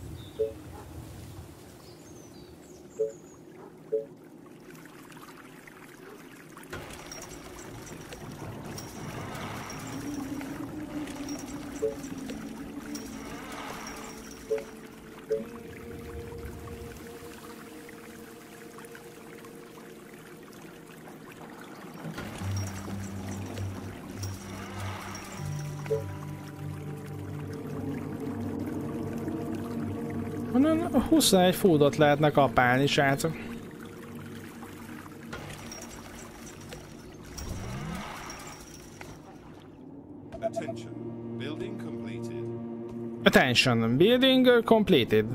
Speaker 1: huszonegy foodot lehetne kapálni, srácok.
Speaker 4: Attention. Building completed.
Speaker 1: Attention, building completed.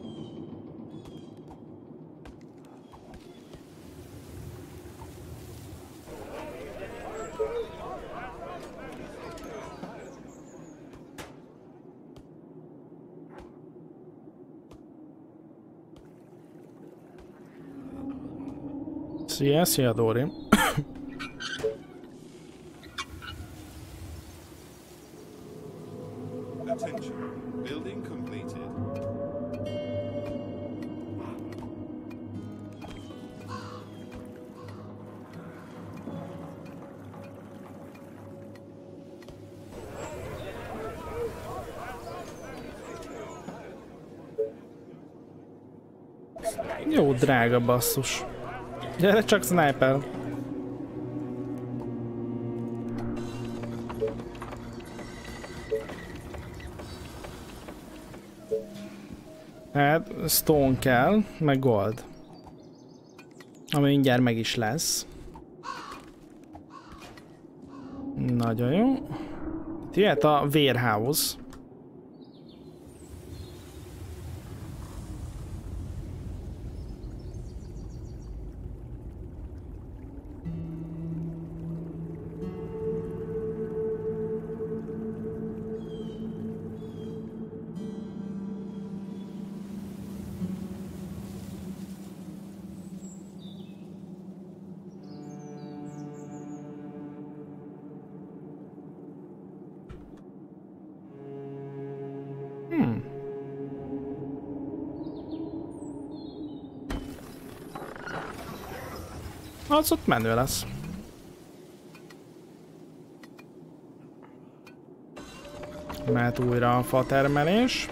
Speaker 1: Szia, szia Dori.
Speaker 4: Attention. Building completed.
Speaker 1: Jó drága basszus. Gyere csak sniper. Hát stone kell, meg gold. Ami mindjárt meg is lesz. Nagyon jó. Itt jöhet a warehouse. Az ott menő lesz. Mehet újra a fa termelés.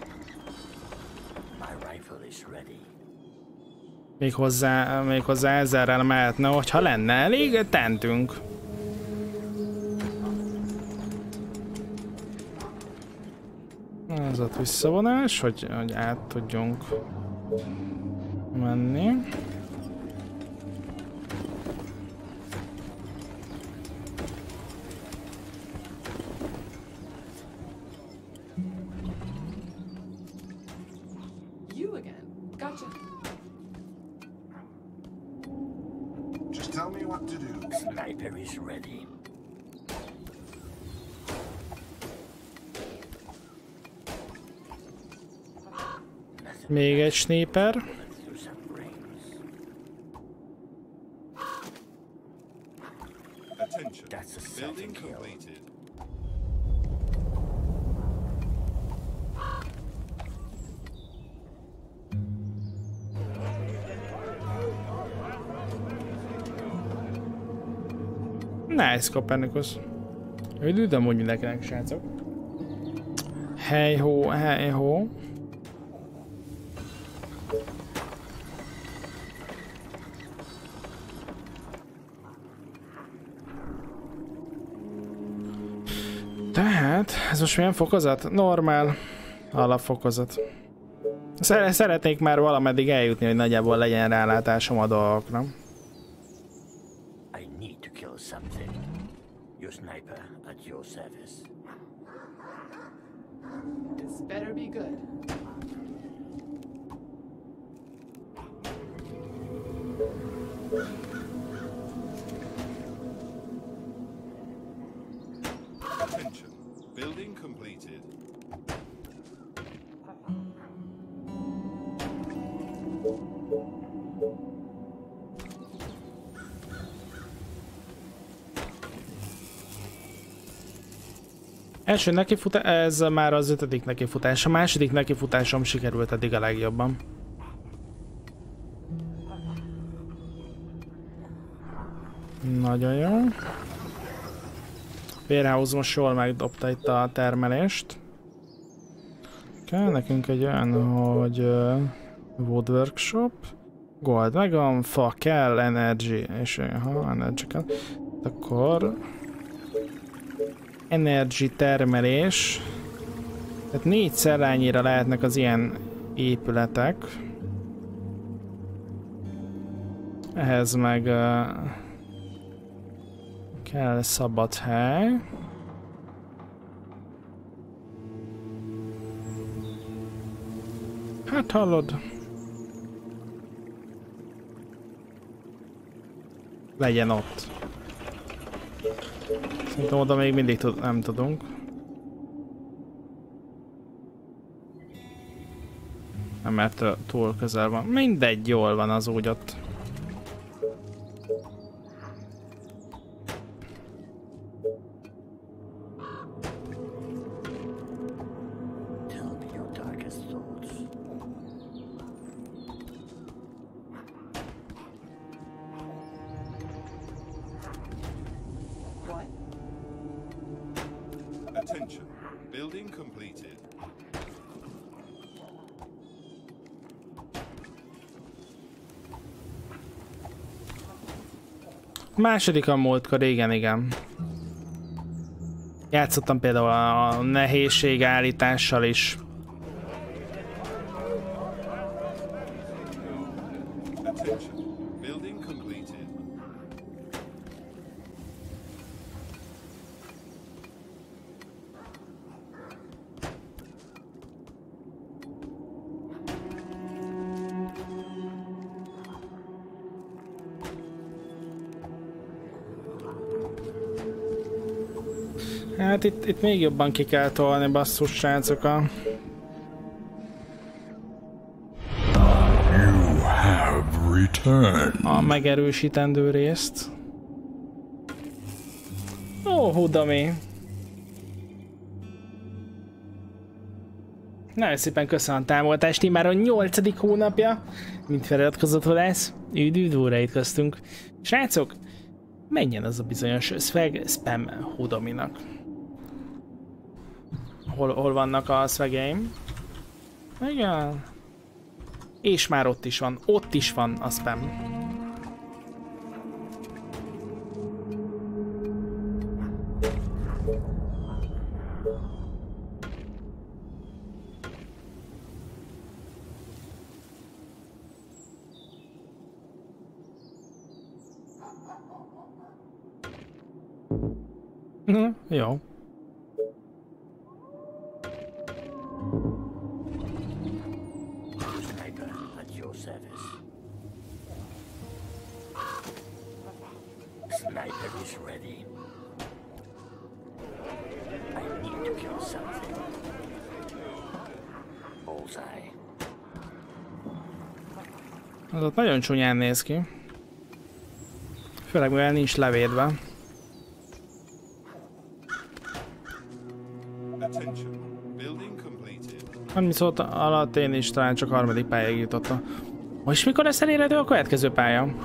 Speaker 1: Még hozzá, még hozzá ezerrel mehetne, hogyha lenne elég tentünk. Ez ott visszavonás, hogy, hogy át tudjunk menni. Még egy sniper.
Speaker 4: Building completed.
Speaker 1: Nice, Copernicus. Üdv amúgy mindenkinek, srácok. Hey ho, hey ho. Tehát, ez most milyen fokozat? Normál alapfokozat. Szeretnék már valameddig eljutni, hogy nagyjából legyen rálátásom a dolgokra.
Speaker 3: This better be good.
Speaker 4: Attention. Building completed.
Speaker 1: Első nekifutás, ez már az ötödik nekifutás. A második nekifutásom sikerült eddig a legjobban. Nagyon jó. Warehouse most jól megdobta itt a termelést. Kell nekünk egy olyan, hogy uh, Wood Workshop, Gold megvan, fa kell, Energy, és ha Energy kell, akkor Energy termelés. Tehát négyszer annyira lehetnek az ilyen épületek. Ehhez meg uh, kell szabad hely. Hát hallod. Legyen ott. Szerintem oda még mindig tud, nem tudunk. Nem, mert túl közel van. Mindegy, jól van az úgy ott.
Speaker 4: Attention. Building completed.
Speaker 1: Második a múltkor, igen, igen. Játszottam például a nehézség állítással is.
Speaker 4: Attention. Building completed.
Speaker 1: Hát itt, itt még jobban ki kell tolni, basszus, srácok. A...
Speaker 2: You have returned.
Speaker 1: a megerősítendő részt. Ó, hudami. Nagyon szépen köszönöm a támogatást, már a nyolcadik hónapja, mint feliratkozott vadász. Üdv óráit köztünk. Srácok, menjen az a bizonyos swag spam hudaminak. Hol, hol vannak a swaggeim? Igen. És már ott is van. Ott is van a spam. Hm, jó.
Speaker 5: Sniper at your service. Sniper is ready. I need to kill something. Bullseye.
Speaker 1: Az ott nagyon csúnyán néz ki. Főleg mivel nincs levédve. harminc óta alatt én is talán csak harmadik pályáig jutottam. Most mikor lesz elérhető a következő pálya?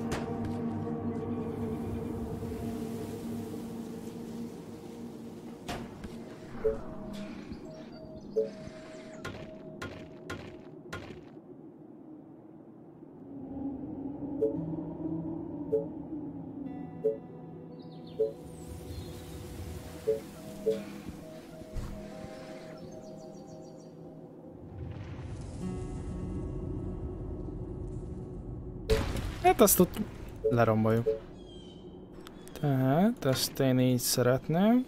Speaker 1: Hát azt ott leromboljuk. Tehát ezt én így szeretném.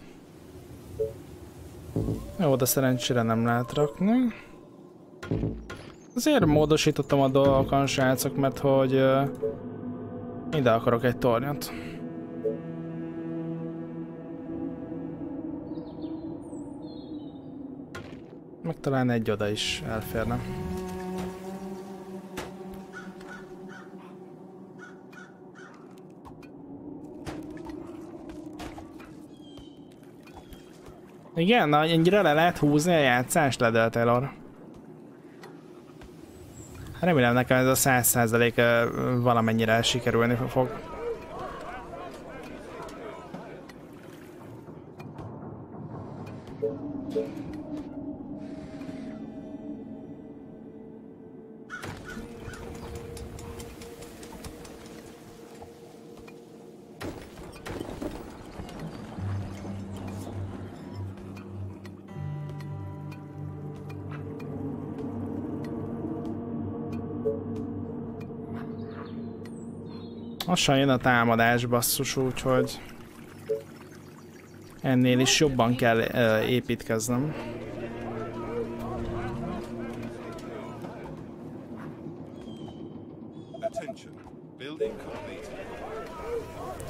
Speaker 1: Jó, de szerencsére nem lehet rakni. Azért módosítottam a dolgokon, srácok, mert hogy uh, ide akarok egy tornyot. Meg talán egy oda is elférne. Igen, na, ennyire le lehet húzni a játszást, Ledel Taylor. Remélem nekem ez a száz százalék valamennyire sikerülni fog. Lassan jön a támadás, basszus, úgyhogy ennél is jobban kell uh, építkeznem.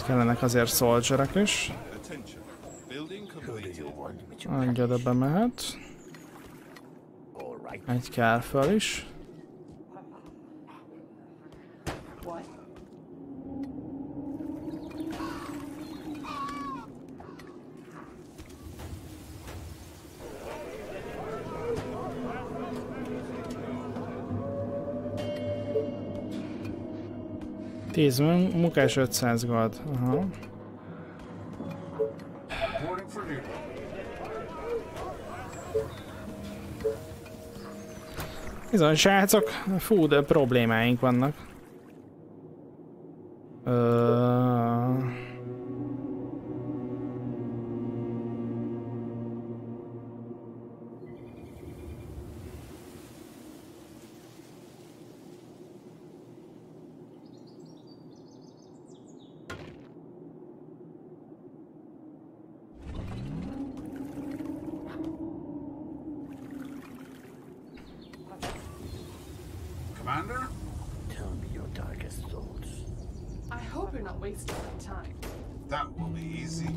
Speaker 1: Kellenek azért soldierek is.
Speaker 4: Attention. Building completed.
Speaker 1: Annyi oda bemehet. Egy kell föl is.
Speaker 3: What?
Speaker 1: tíz munkás, ötszáz gold. Aha.
Speaker 2: Reporting for duty.
Speaker 1: Bizony, srácok, fú, de problémáink vannak. Ö...
Speaker 2: Commander?
Speaker 5: Tell me your darkest thoughts.
Speaker 3: I hope you're not wasting my time.
Speaker 2: That will be easy.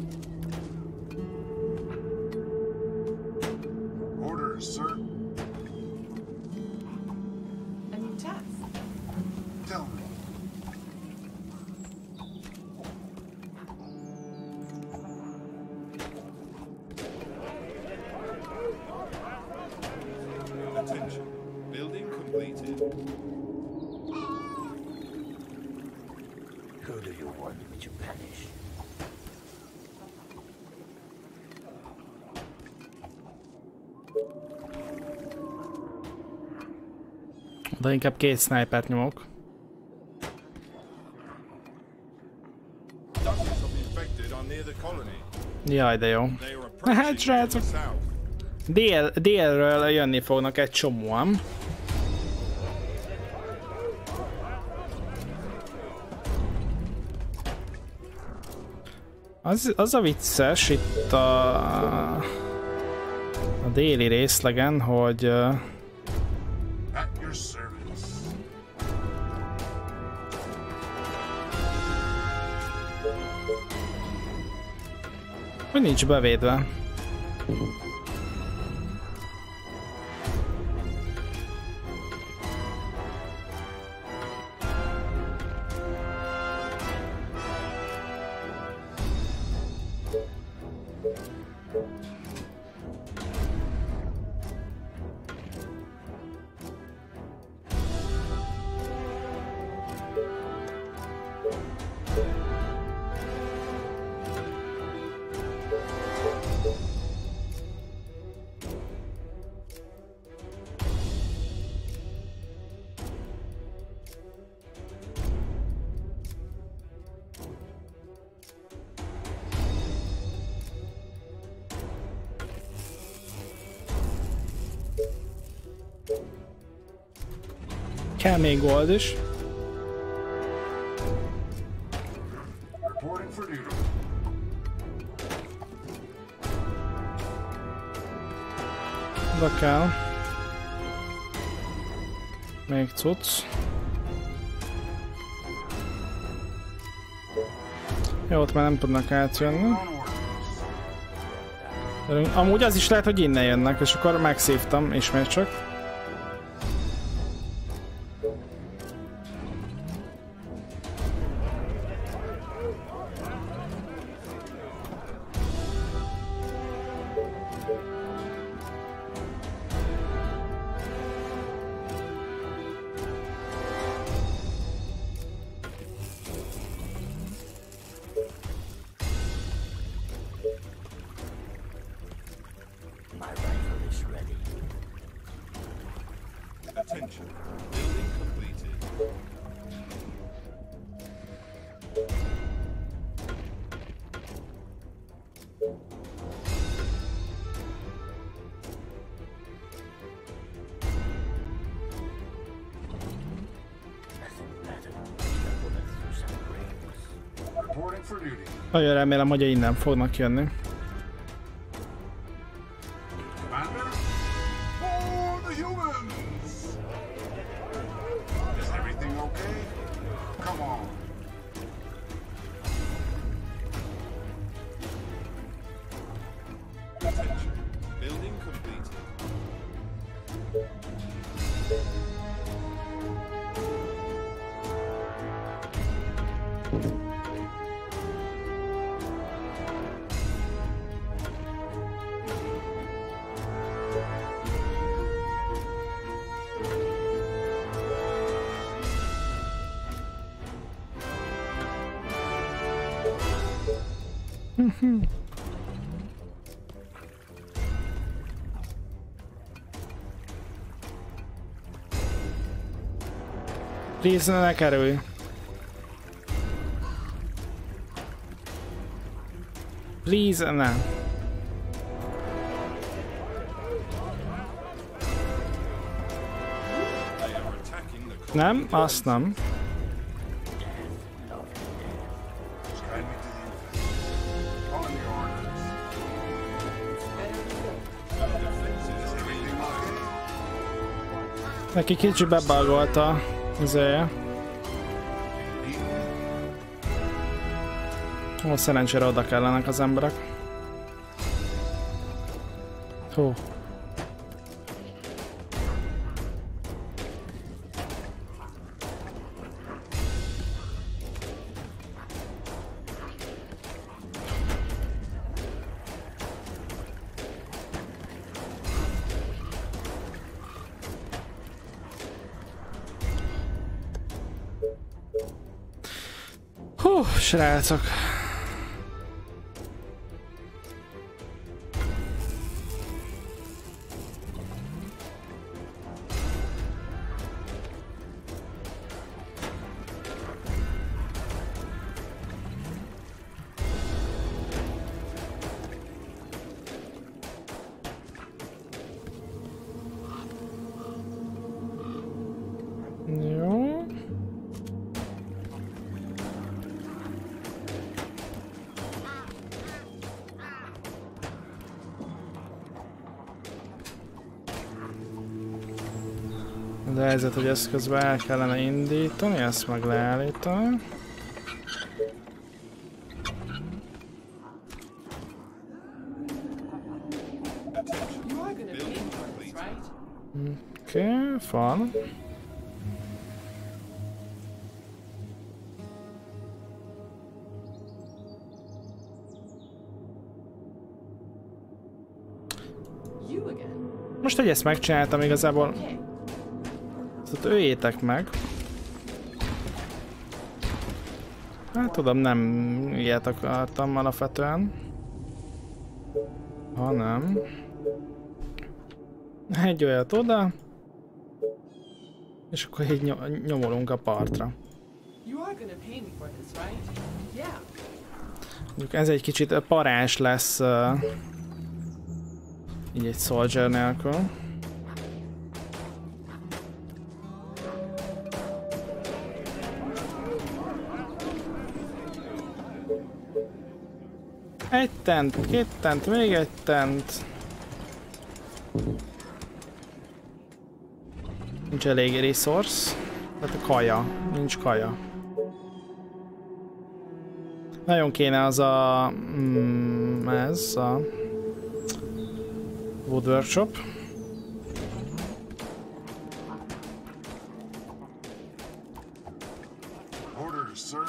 Speaker 2: Orders, sir.
Speaker 3: A new task.
Speaker 2: Tell me.
Speaker 4: Attention. Building completed.
Speaker 5: Who do you want me to punish?
Speaker 1: De inkább két snipert nyomok.
Speaker 4: Dozens of infected are near the colony.
Speaker 1: Jaj, de jó.
Speaker 4: They are approaching
Speaker 1: Hát
Speaker 4: from
Speaker 1: srácok,
Speaker 4: the south.
Speaker 1: dél, délről jönni fognak egy csomóan. Az, az a vicces itt a, a déli részlegen, hogy uh,
Speaker 2: At your service.
Speaker 1: hogy nincs bevédve. Kell még gold is.
Speaker 2: Reporting for duty.
Speaker 1: Oda kell. Még cucc. Jó, ott már nem tudnak átjönni.
Speaker 2: On orders.
Speaker 1: Amúgy az is lehet, hogy innen jönnek, és akkor megszívtam ismét csak.
Speaker 5: My rifle is ready.
Speaker 4: Attention. Building completed.
Speaker 5: Nothing better than putting a bullet through some brains.
Speaker 2: Reporting for duty.
Speaker 1: Nagyon remélem, hogy innen fognak jönni.
Speaker 2: Commander? For the humans! Is everything okay? Come on.
Speaker 1: Please, ne kerülj. Please, ne. Nem, azt nem. Neki kicsi bebagolta az éje. Ó, szerencsére oda kellenek az emberek. Hú. Hú, srácok. Jó. De helyzet, hogy ezt közben el kellene indítani, ezt meg leállítani. Oké, okay, van. Most, hogy ezt megcsináltam, igazából ezt öljétek meg. Hát tudom, nem ilyet akartam alapvetően. Hanem egy olyat oda, és akkor így nyomolunk a partra. Mondjuk ez egy kicsit parás lesz uh, így egy soldier nélkül. Egy tent, két tent, még egy tent. Nincs elég resource. Tehát a kaja, nincs kaja. Nagyon kéne az a... Mm, ez a... Wood Workshop.
Speaker 2: Orders, sir.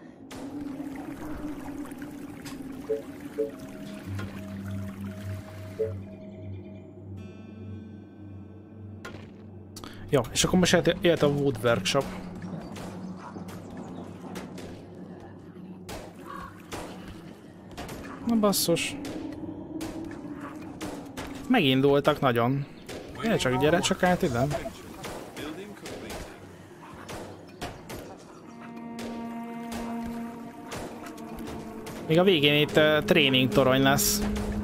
Speaker 1: Jó, és akkor most jött a Wood Workshop. Na basszus. Megindultak nagyon. Gyere csak, gyere csak át ide. Még a végén itt uh, tréning torony lesz.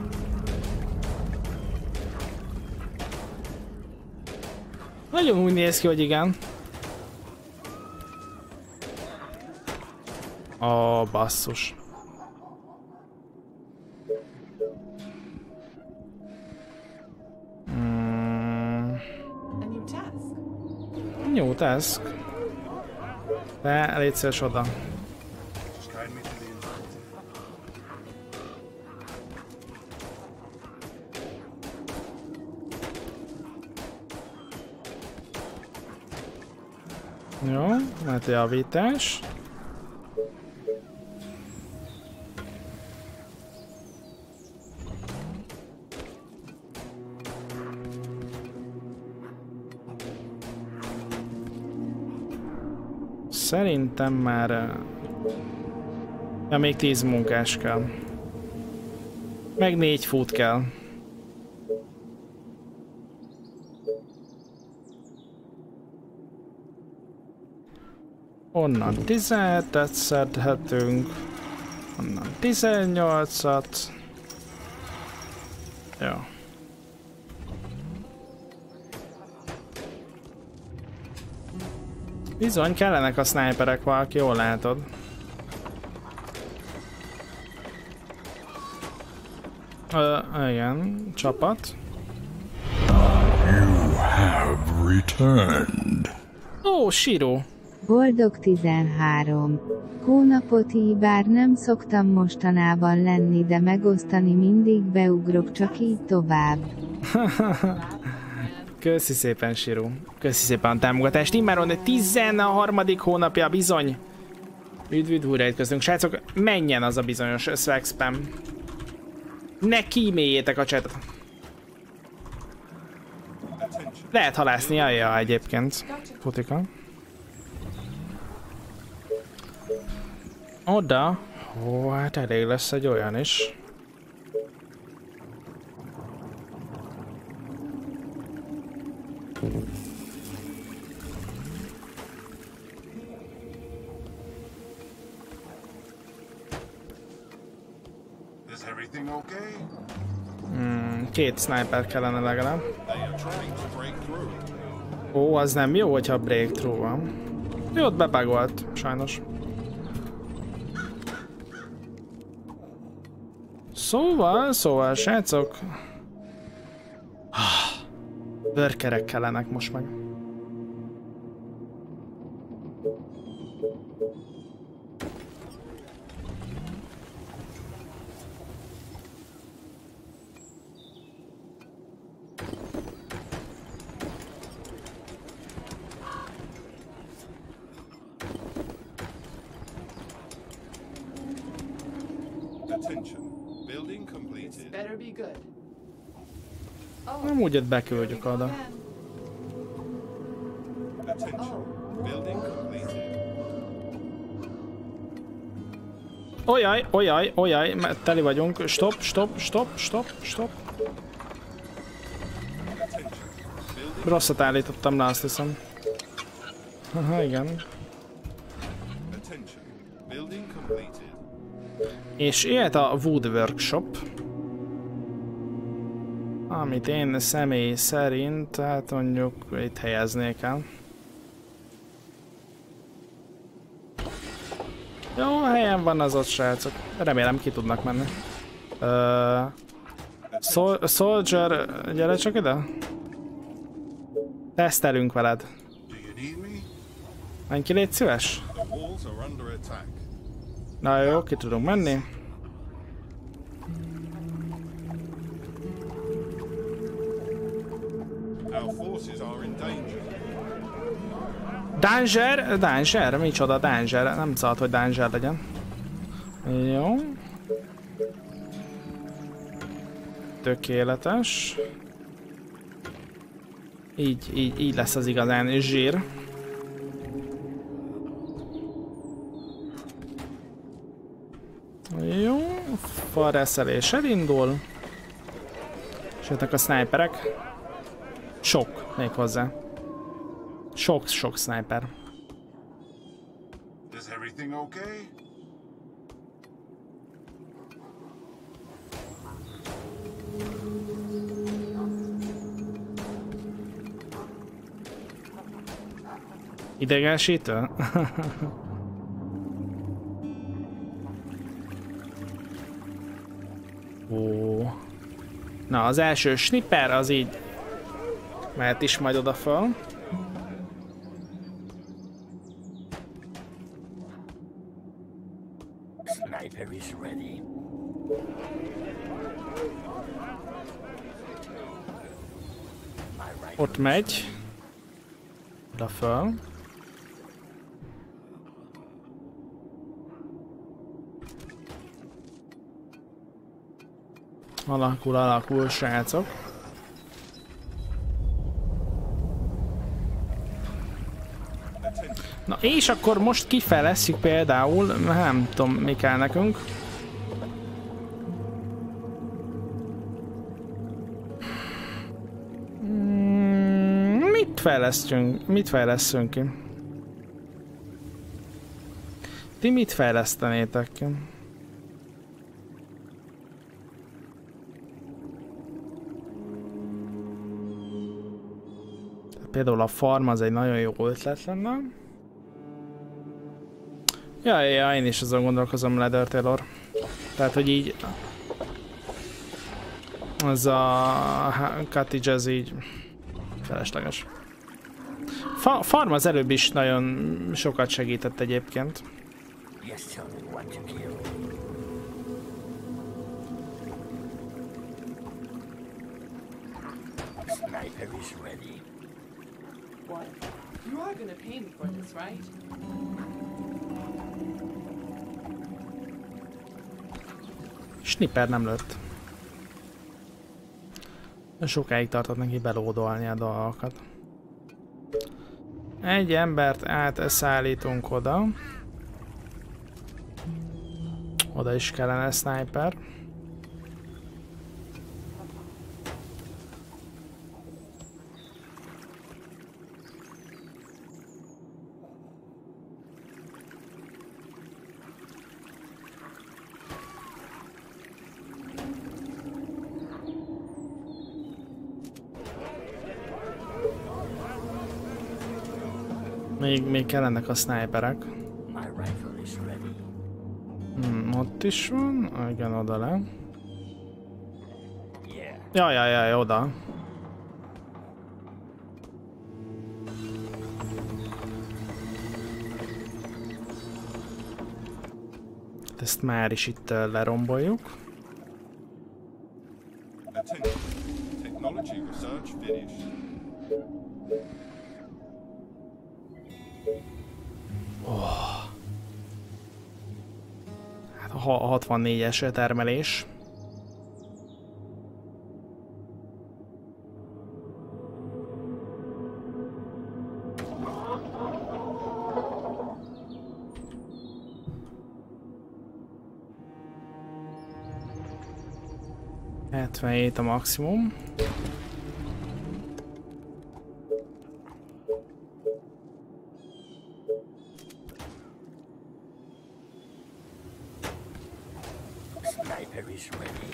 Speaker 1: Nagyon úgy néz ki, hogy igen. Ó, basszus. Hmm. New task. De légy szíves oda. Jó, mert javítás. Szerintem már... Ja, még tíz munkás kell. Meg négy fut kell. Onnan tizenhetet szedhetünk. Onnan tizennyolcat. Jó. Bizony, kellenek a sniperek, valaki jól látod. Ö, igen, csapat.
Speaker 2: You have returned.
Speaker 1: Ó, Shiro.
Speaker 6: Boldog tizenhárom. Hónapot így bár nem szoktam mostanában lenni, de megosztani mindig beugrok, csak így tovább.
Speaker 1: Köszi szépen, Shiro. Köszi szépen a támogatást. Immáron a tizenharmadik hónapja, bizony. Üdv, üdv, újra itt köztünk. Srácok, menjen az a bizonyos swag spam. Ne kíméljétek a chatot. Lehet halászni, jajja egyébként. Putika. Oda. Ó, hát elég lesz egy olyan is.
Speaker 2: Is everything okay?
Speaker 1: Hmm, két sniper kellene legalább.
Speaker 4: They are trying to break through.
Speaker 1: Ó, az nem jó, hogyha breakthrough van. Jó, ott bebagolt, sajnos. Szóval, szóval, srácok. Workerek kellenek most meg.
Speaker 4: Attention. Building completed.
Speaker 3: Better be good. Oh,
Speaker 1: Nem úgy, hogy beküldjük oda.
Speaker 4: Attention. Building completed.
Speaker 1: Ojaj, ojaj, ojaj, teli vagyunk. Stop, stop, stop, stop, stop. Rosszat állítottam le, azt hiszem. Aha, igen.
Speaker 4: Attention. Building completed.
Speaker 1: És ilyet a Wood Workshop. Amit én személy szerint, hát mondjuk itt helyeznék el. Jó helyen van az ott, srácok. Remélem ki tudnak menni. Uh, Sol Soldier, gyere csak ide. Tesztelünk veled.
Speaker 2: Do you need me?
Speaker 1: Menj ki, légy szíves.
Speaker 4: The walls are under attack.
Speaker 1: Na jó, ki tudunk menni.
Speaker 4: Our forces are in danger.
Speaker 1: Danger? Danger? Micsoda danger? Nem szabad, hogy danger legyen. Jó. Tökéletes. Így, így, így lesz az igazán zsír. Jó. Falreszelés elindul. És jöttek a sniperek. Sok még hozzá. Sok-sok sniper.
Speaker 2: Is everything okay?
Speaker 1: Idegesítő? Ó. Na, az első sniper az így mehet is majd oda föl.
Speaker 5: Sniper is ready.
Speaker 1: Ott megy. Oda föl. Alakul, alakul, srácok. Na és akkor most kifejlesszük például, nem tudom mi kell nekünk. Hmm, mit fejlesztünk? Mit fejlesztünk ki? Ti mit fejlesztenétek ki? Például a farm az egy nagyon jó ötlet lenne. Ja, ja, én is azon gondolkozom, Leather Taylor. Tehát, hogy így... Az a cottage, ez így... felesleges. Fa farm az előbb is nagyon sokat segített egyébként.
Speaker 5: Yes, tell me what to kill. Sniper is ready.
Speaker 3: What? You are gonna pay me for this, right?
Speaker 1: Sniper nem lőtt. Sokáig tartott neki belódolni a dolgokat. Egy embert átszállítunk oda. Oda is kellene sniper. Még, még kellenek a sniperek. Hmm, ott is van. Igen, oda le. Jaj, jaj, jaj, oda. Ezt már is itt uh, leromboljuk.
Speaker 4: Technology research finished.
Speaker 1: Oh. Hát a hatvannégyes termelés. hetvenhét a maximum.
Speaker 5: Sniper is ready.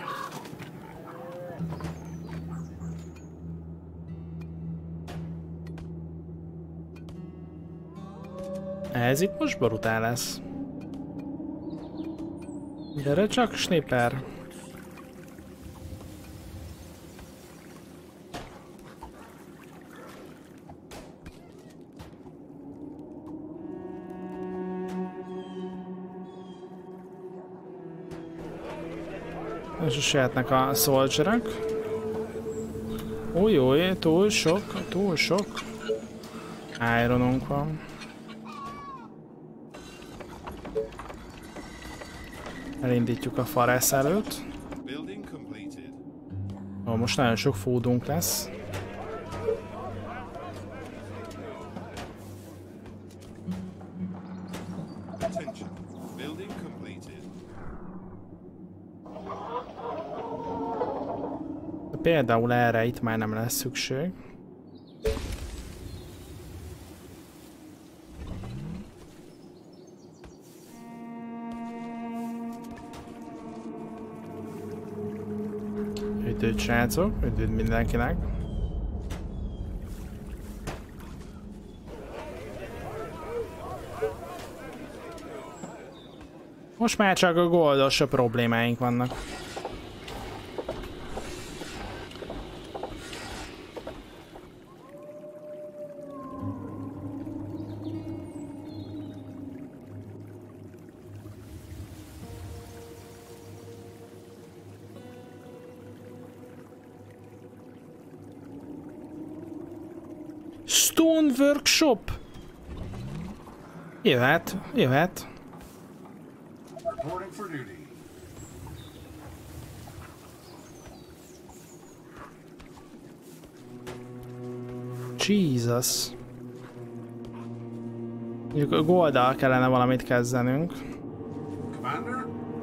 Speaker 1: Ez itt most brutál lesz. Gyere csak, sniper. És a sehetnek a soldierek. Új, új, túl sok, túl sok ironunk van. Elindítjuk a farászelőt. Ó, most nagyon sok foodunk lesz. Például erre itt már nem lesz szükség. Üdvöt srácok, üdvöt mindenkinek. Most már csak a goldos problémáink vannak. Stone Workshop! Jöhet, jöhet.
Speaker 2: Reporting for duty.
Speaker 1: Jesus. Mondjuk a Golddal kellene valamit kezdenünk.
Speaker 2: Commander?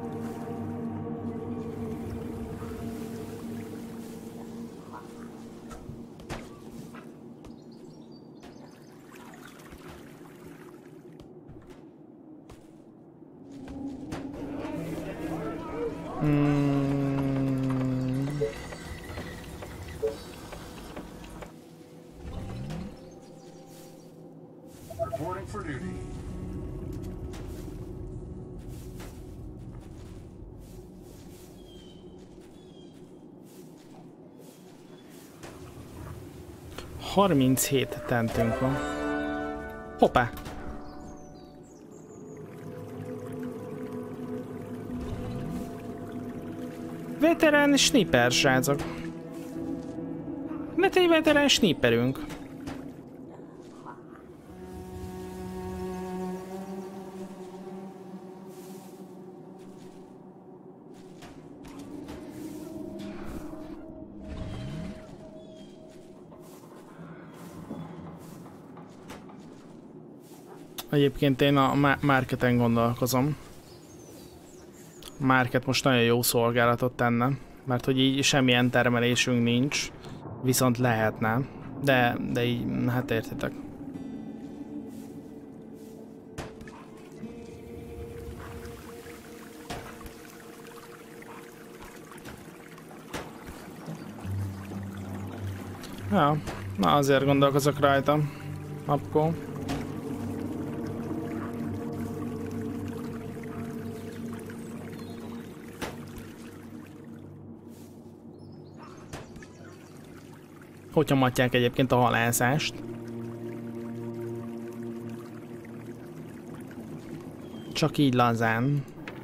Speaker 1: Hmm.
Speaker 2: Reporting for duty.
Speaker 1: harminchét tentünk van. Hoppá! Veterán sniper, srácok. Mert egy veterán sniperünk. Egyébként én a marketen gondolkozom. A market most nagyon jó szolgálatot tenne, mert hogy így semmilyen termelésünk nincs, viszont lehetne, de, de így, hát értitek. Ja, na azért gondolkozok rajta, akkor. Hogy nyomatják egyébként a halászást. Csak így lazán.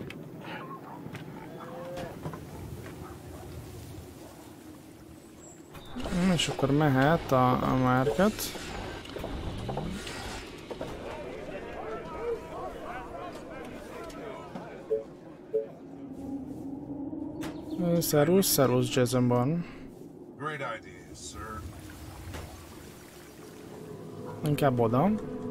Speaker 1: És akkor mehet a, a market. Szervusz, szervusz Jason Bourne.
Speaker 2: Great ideas, sir.
Speaker 1: Inkább oda.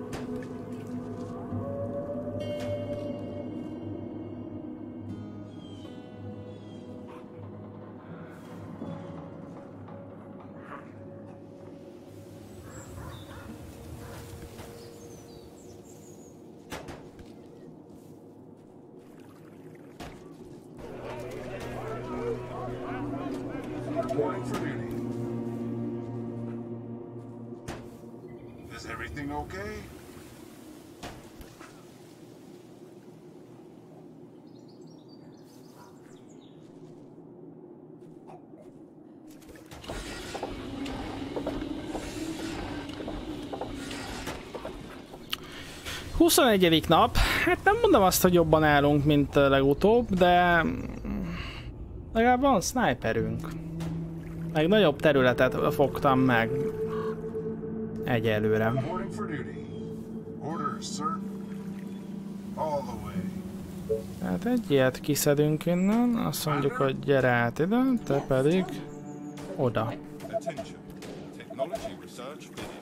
Speaker 2: Reporting for duty. Is everything okay?
Speaker 1: huszonegyedik nap. Hát nem mondom azt, hogy jobban állunk, mint legutóbb, de legalább van sniperünk. Meg nagyobb területet fogtam meg. Egyelőre.
Speaker 2: Reporting for duty. Orders, sir. All the way.
Speaker 1: Hát egy ilyet kiszedünk innen, azt mondjuk, hogy gyere át ide, te pedig oda.
Speaker 4: Attention. Technology research finished.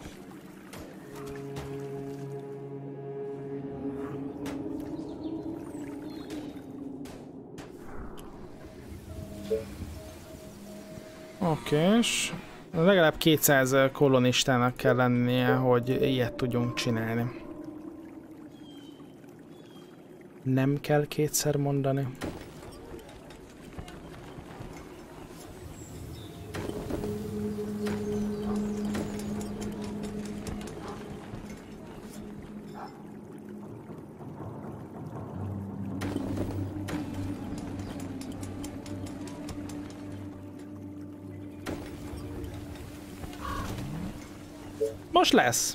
Speaker 1: Oké, és legalább kétszáz kolonistának kell lennie, hogy ilyet tudjunk csinálni. Nem kell kétszer mondani. Most lesz.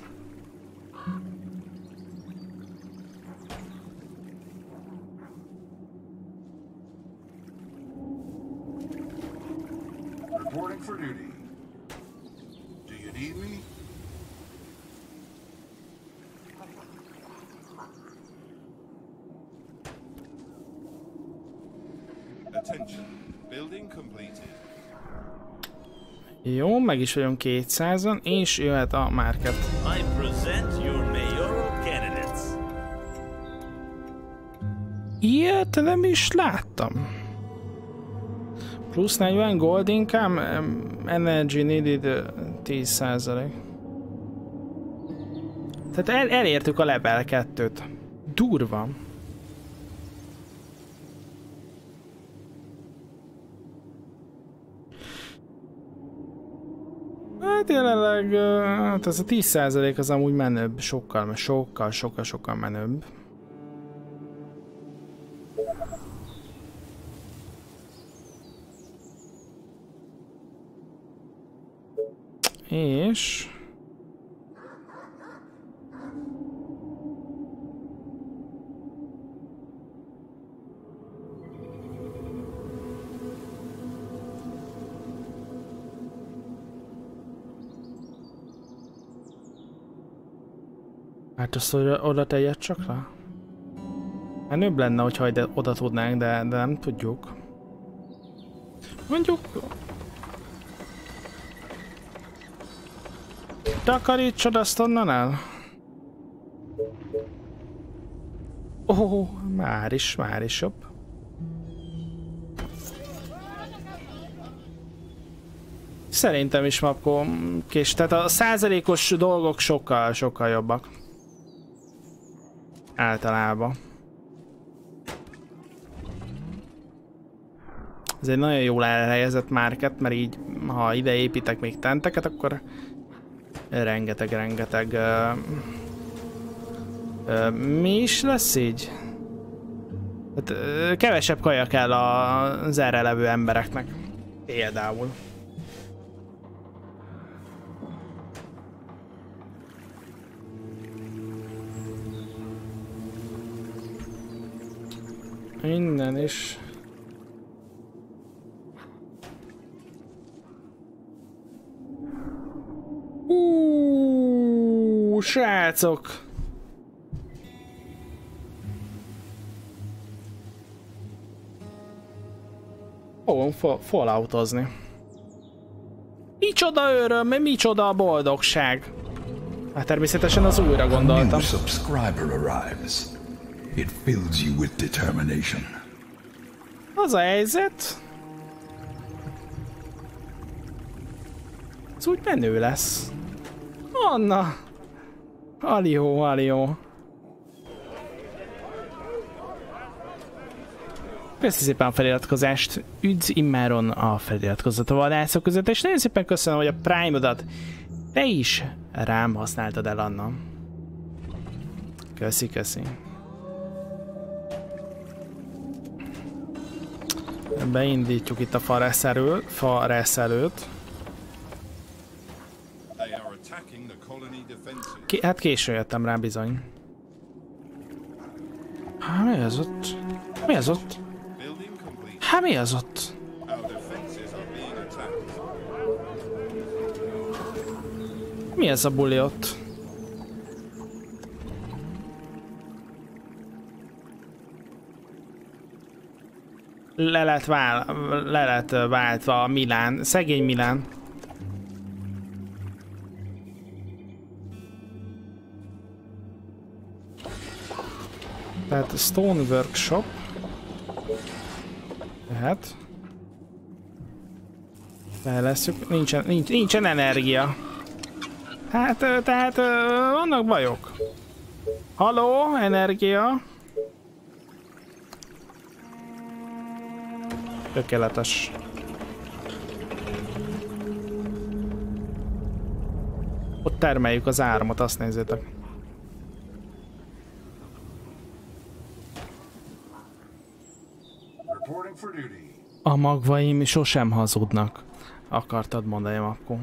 Speaker 2: Reporting for duty. Do you need me?
Speaker 4: Attention. Building completed.
Speaker 1: Jó, meg is vagyunk kétszázan, és jöhet a market.
Speaker 5: I present your mayoral candidates.
Speaker 1: Ilyet nem is láttam. Plusz negyven gold income, energy needed tíz százalék. Tehát el, elértük a level kettőt. Durva. Hát jelenleg, hát ez a tíz százalék az amúgy menőbb, sokkal, sokkal, sokkal, sokkal menőbb. És... Hát azt oda, oda tegyed csak rá? Menőbb lenne, hogyha ide, oda tudnánk, de, de nem tudjuk. Mondjuk... Takarítsad azt onnan el? Ó, oh, már is, már is jobb. Szerintem is mapkó kés, tehát a százalékos dolgok sokkal, sokkal jobbak. Általában. Ez egy nagyon jól elhelyezett market, mert így, ha ide építek még tenteket, akkor rengeteg-rengeteg... Uh, uh, mi is lesz így? Hát, uh, kevesebb kaja kell az erre levő embereknek. Például. Innen is. Uuuuh, srácok! Fogom falloutozni. Micsoda öröm, micsoda boldogság! Hát természetesen az újra gondoltam.
Speaker 7: It fills you with determination.
Speaker 1: Az a helyzet. Ez úgy menő lesz. Anna! Alió, alió. Köszönöm szépen a feliratkozást. Üdv immáron a feliratkozató vadászok között, és nagyon szépen köszönöm, hogy a Prime-odat te is rám használtad el, Anna. Köszi, köszi. Beindítjuk itt a fareszelőt. fareszelőt. Ki, hát későn jöttem rá bizony. Há, mi az ott? Mi az ott? Há, mi az ott? Mi ez a buli ott? Le lett, vál, le lett váltva a Milán, szegény Milán. Tehát Stone Workshop. Tehát. Fejlesztjük, nincsen, nincs, nincsen energia. Hát, tehát vannak bajok. Halló, energia. Tökéletes. Ott termeljük az áramot, azt nézzétek. A magvaim sosem hazudnak, akartad mondani akkor.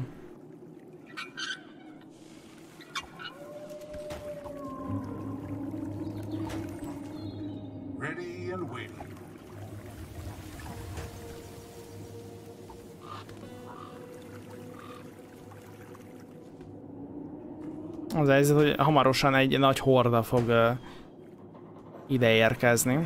Speaker 1: Az a helyzet, hogy hamarosan egy nagy horda fog uh, ide érkezni.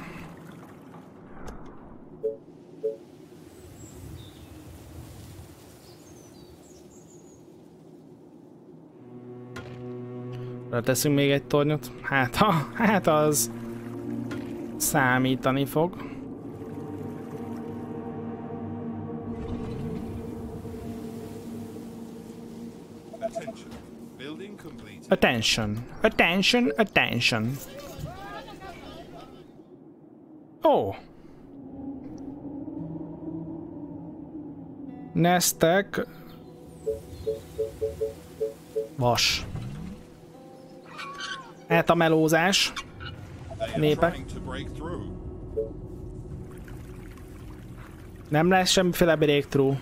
Speaker 1: Teszünk még egy tornyot. Hát, ha, hát az számítani fog. Attention, attention, attention. Ó. Oh. Neztek. Vas. Hát a melózás. Népek. Nem lesz semmiféle breakthrough.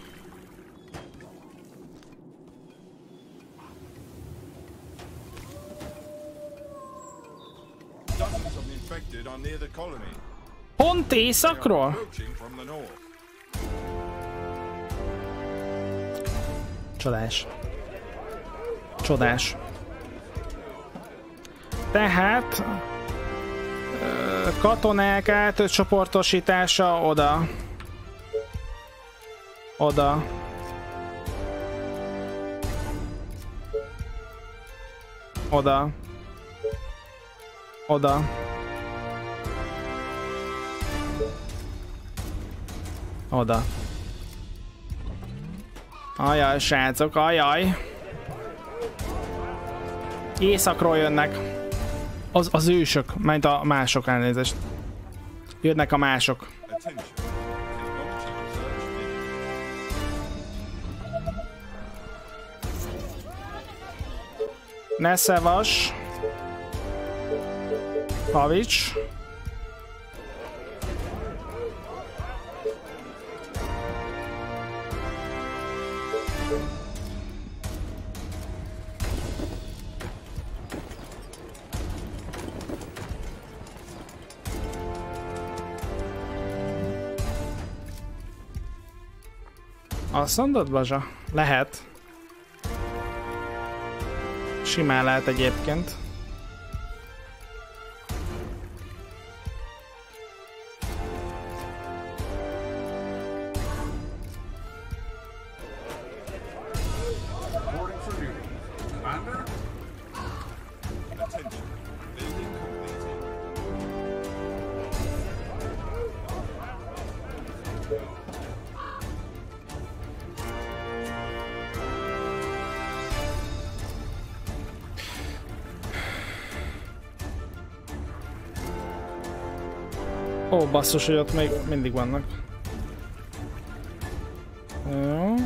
Speaker 1: Pont északról? Csodás. Csodás. Tehát katonák átcsoportosítása oda. Oda. Oda. Oda. Oda. Ajaj, srácok, ajaj. Északról jönnek. Az, az ősök, majd a mások, elnézést. Jönnek a mások. Neszevas. Pavics. Azt mondod, Bazsa? Lehet. Simán lehet egyébként. Ó, basszus, hogy ott még mindig vannak. Jó.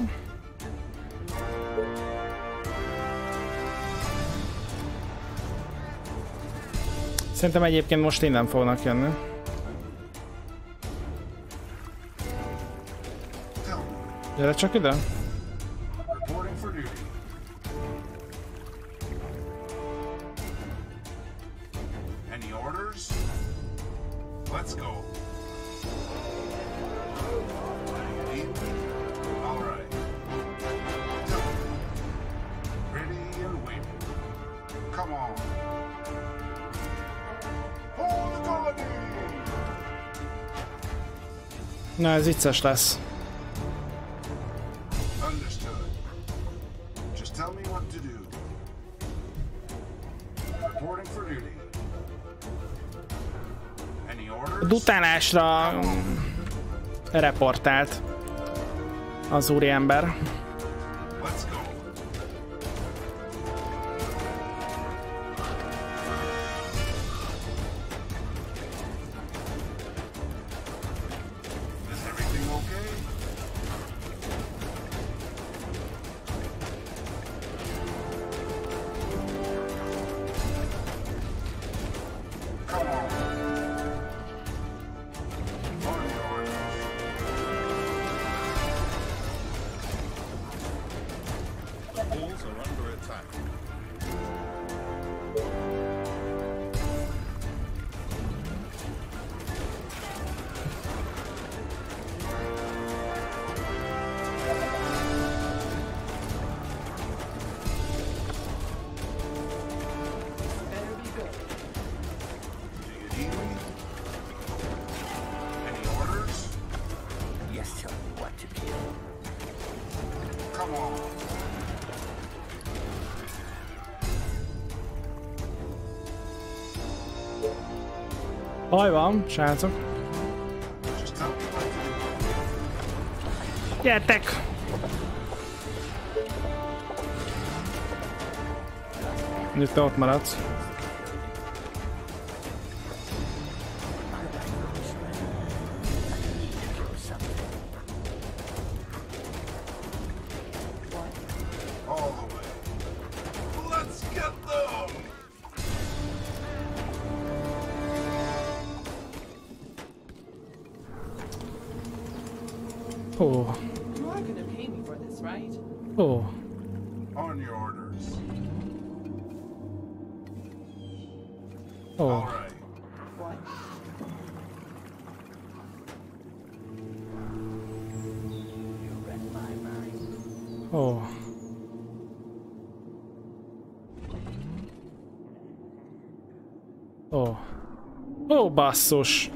Speaker 1: Szerintem egyébként most innen fognak jönni. Gyere csak ide. Na, ez vicces lesz. Dutálásra reportált az úriember. Baj van, srácok. Gyertek! Itt te ott maradsz.
Speaker 2: All the way. Let's get them!
Speaker 1: Oh.
Speaker 3: You are gonna pay me for this, right?
Speaker 1: Oh.
Speaker 2: On your orders.
Speaker 1: Oh.
Speaker 2: All right.
Speaker 3: What?
Speaker 1: Oh. Oh. Ó, basszus.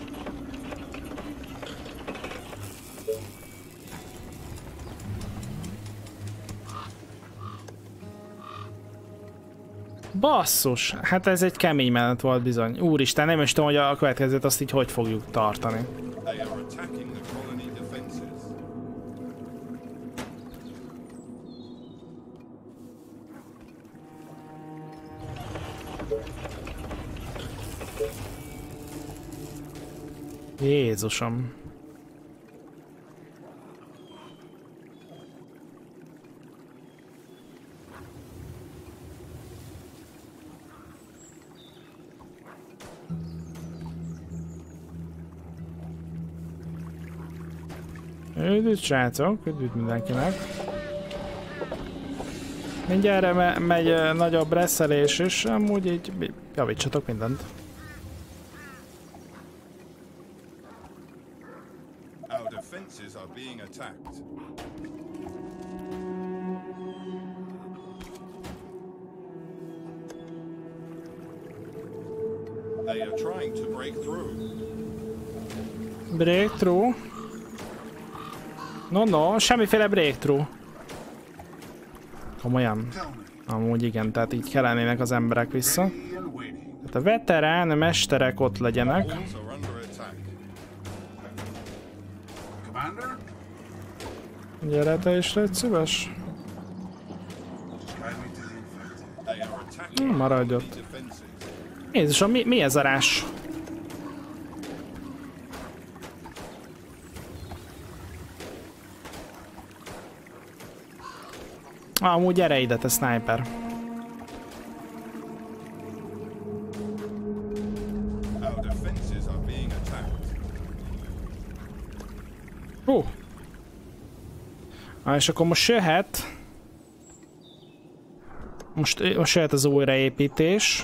Speaker 1: Basszus, hát ez egy kemény menet volt bizony. Úristen, nem is tudom, hogy a következőt azt így hogy fogjuk tartani.
Speaker 4: They are attacking the colony defenses.
Speaker 1: Jézusom. Üdvít srácok, üdvít mindenkinek. Mindjárt me megy nagyobb reszelés, és amúgy így javítsatok mindent.
Speaker 4: Our defenses are being attacked. They are trying to break through.
Speaker 1: Breakthrough. No, no, semmiféle breakthrough. Komolyan. Amúgy igen, tehát így kell lennének az emberek vissza. Tehát a veterán mesterek ott legyenek.
Speaker 4: Walls are under attack.
Speaker 2: Commander?
Speaker 1: Gyere te is, légy szíves.
Speaker 2: Guide me to the infected.
Speaker 4: They are attacking
Speaker 1: Maradj
Speaker 4: the
Speaker 1: ott.
Speaker 4: defenses.
Speaker 1: Jézusom, mi, mi ez a rás? Ah, amúgy gyere ide, te sniper.
Speaker 4: Our defenses are being attacked.
Speaker 1: Hú. Ah, és akkor most jöhet. Most, most jöhet az újraépítés.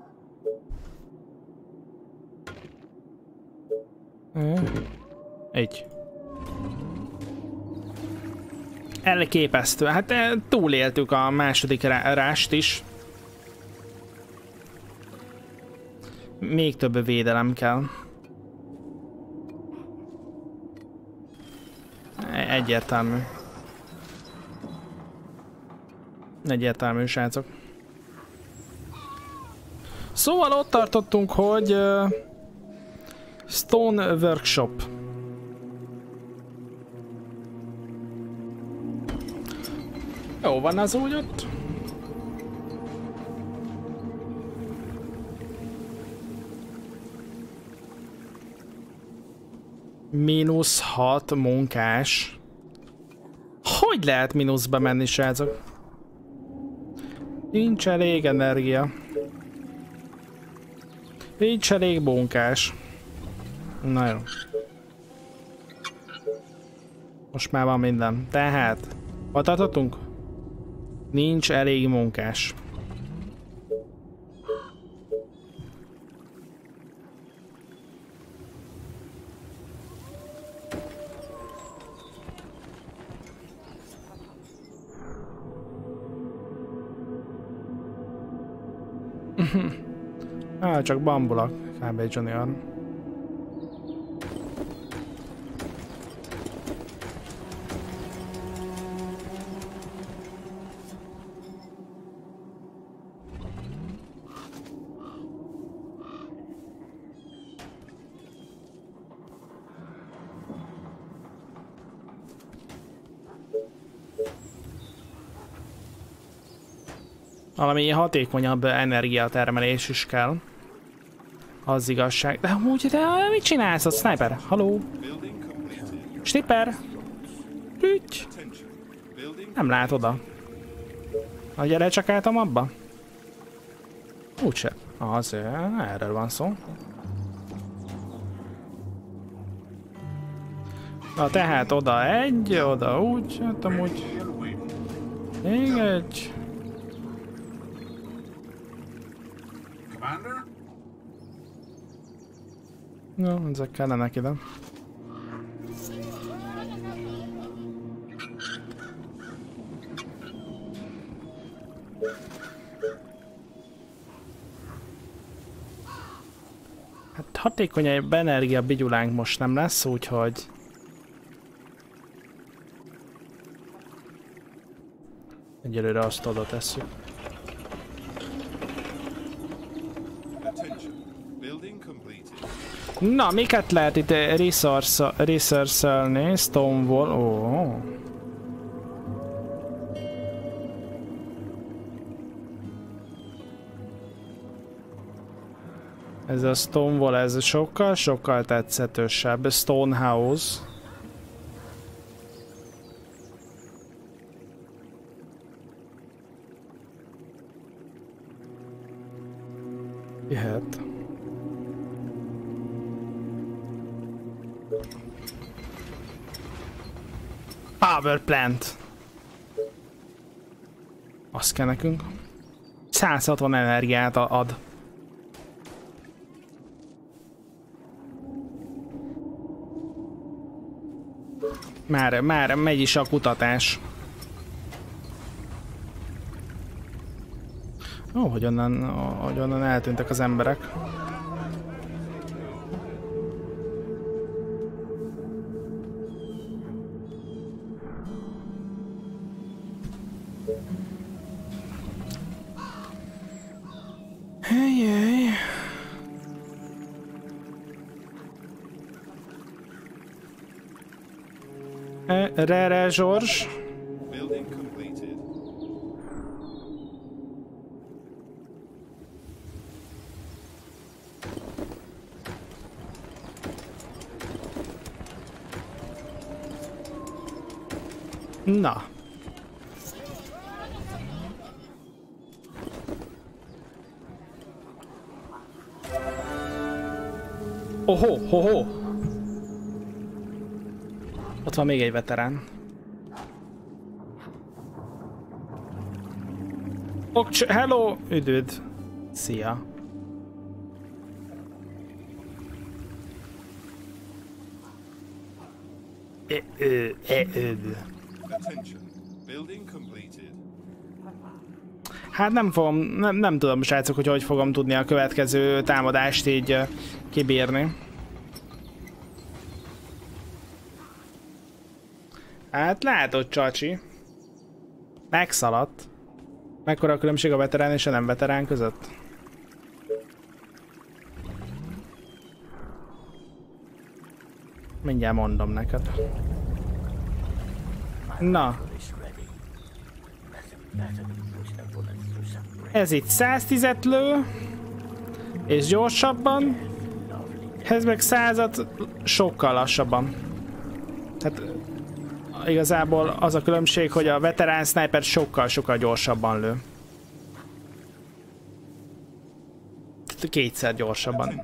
Speaker 1: Egy. Elképesztő. Hát túléltük a második rá rást is. Még több védelem kell. Egyértelmű. Egyértelmű, srácok. Szóval ott tartottunk, hogy uh, Stone Workshop. Jó van az úgy ott? Mínusz hat munkás. Hogy lehet mínuszba menni, srácok? Nincs elég energia. Nincs elég munkás. Na jó. Most már van minden. Tehát, hol tartottunk? Nincs elég munkás. Ah, csak bambulak, kb. Junior. Valami hatékonyabb energiatermelés is kell. Az igazság. De úgy, de mit csinálsz a sniper? Haló? Snipper? Ügy! Nem lát oda. Na gyere csak álltam abba? Úgyse. Az, erről van szó. Na tehát oda egy, oda úgy, hát amúgy... Még egy...
Speaker 2: Commander?
Speaker 1: No, ezek kellenek ide. Hát hatékonyabb energia bigyulánk most nem lesz, úgyhogy... Egyelőre azt oda tesszük. Na, miket lehet itt research-elni? Stonewall... Ó. Oh. Ez a Stonewall, ez sokkal, sokkal tetszetősebb. Stonehouse. Jöhet. Power plant. Azt kell nekünk. száz hatvan energiát ad. Már, már megy is a kutatás. Ó, hogy onnan, hogy onnan eltűntek az emberek. Helyjej. Re-re, George. Na. Oho, hoho. Ott van még egy veterán. Okcs, hello, üdvöd. Szia. E, ö, e, ö. Hát nem fogom, nem, nem tudom, srácok, hogy hogy fogom tudni a következő támadást így uh, kibírni. Hát látod, csacsi. Megszaladt. Mekkora a különbség a veterán és a nem veterán között? Mindjárt mondom neked. Na. Ez itt száztízet lő, és gyorsabban, ez meg százat sokkal lassabban. Hát igazából az a különbség, hogy a veterán sniper sokkal-sokkal gyorsabban lő. Kétszer gyorsabban.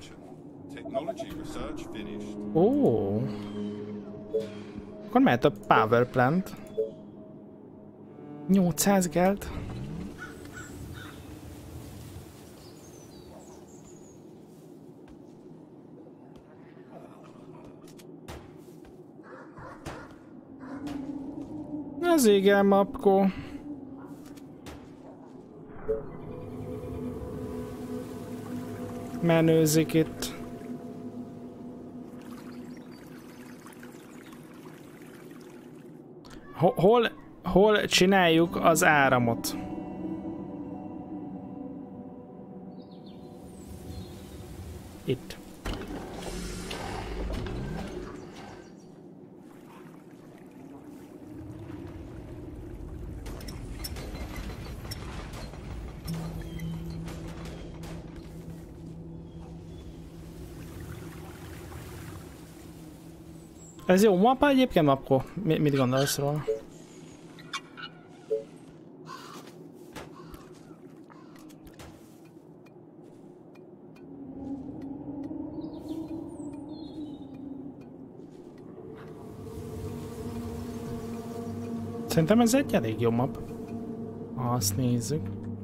Speaker 1: Ó. Akkor mehet a power plant. nyolcszáz geld. Az igen, mapkó. Menőzik itt. Hol, hol csináljuk az áramot? Itt. Ez jó mapa egyébként, akkor mi, mit gondolsz róla? Szerintem ez egy elég jó map. Ha azt nézzük.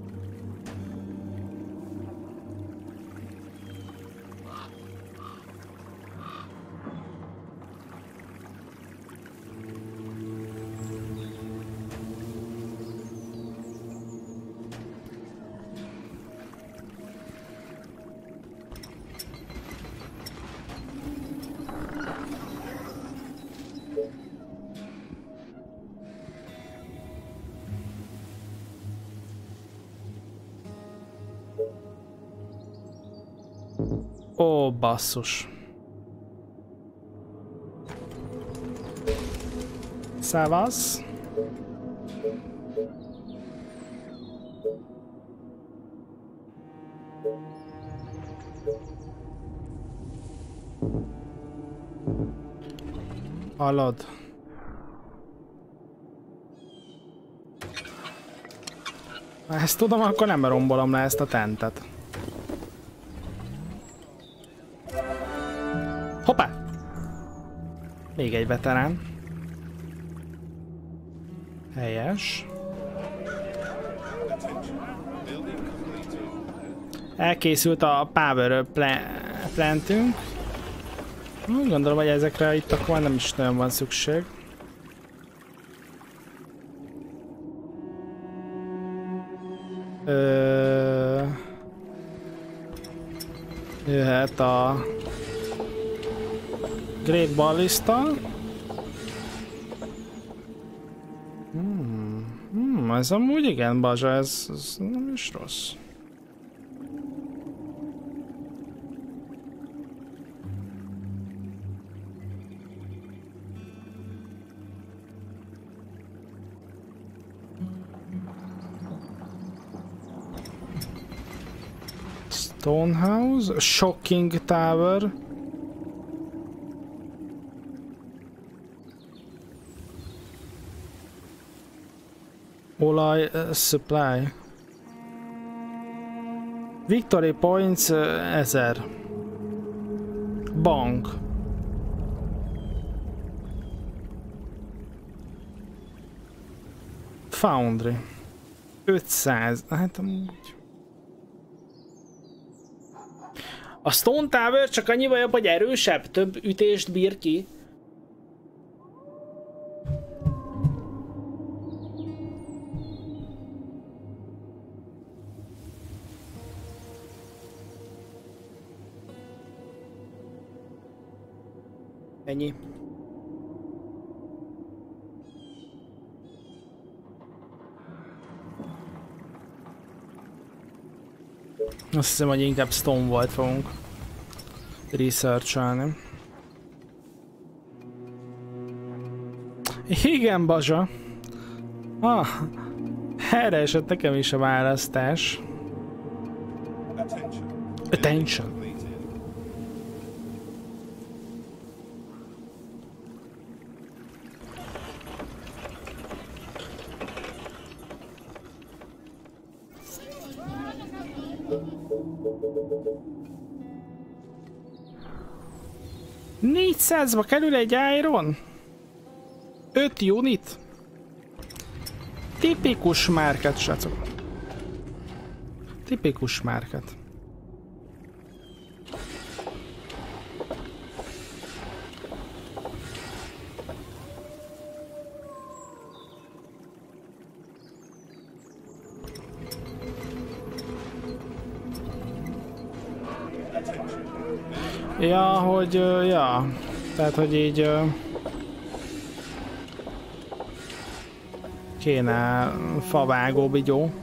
Speaker 1: Ó, basszus. Szevasz. Hallod? Ha ezt tudom, akkor nem rombolom le ezt a tentet. Hoppá! Még egy veterán. Helyes. Elkészült a power plantünk. Úgy gondolom, hogy ezekre itt akkor nem is nagyon van szükség. Ö... Jöhet a Great Ballista. Hmm. Hmm, ez amúgy igen, Bazsa, ez, ez nem is rossz. Stonehouse, Shocking Tower. Olaj uh, supply. Victory points uh, ezer. Bank. Foundry. ötszáz. Hát amúgy. A Stone Tower csak annyival jobb, hogy erősebb, több ütést bír ki. Ennyi. Azt hiszem, hogy inkább Stone volt fogunk researchalni. Igen, Bazsa. Ah, erre esett nekem is a választás. Attention. négyszázba kerül egy Iron? öt unit? Tipikus márket, srácok. Tipikus márket. Ja, hogy, uh, ja, tehát, hogy így uh, kéne favágó bigyó.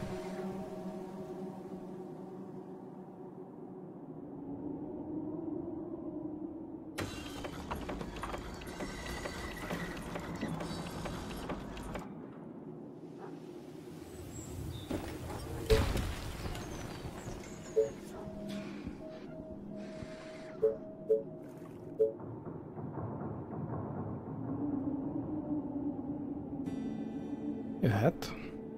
Speaker 1: Jöhet.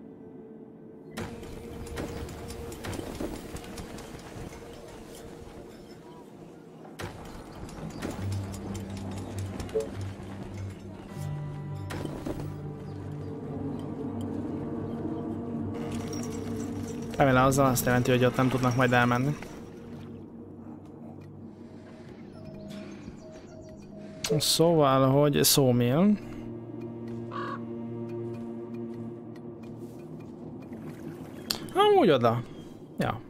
Speaker 1: Remélem azzal azt jelenti, hogy ott nem tudnak majd elmenni. Szóval, hogy sawmill. Amúgy oda. Ja.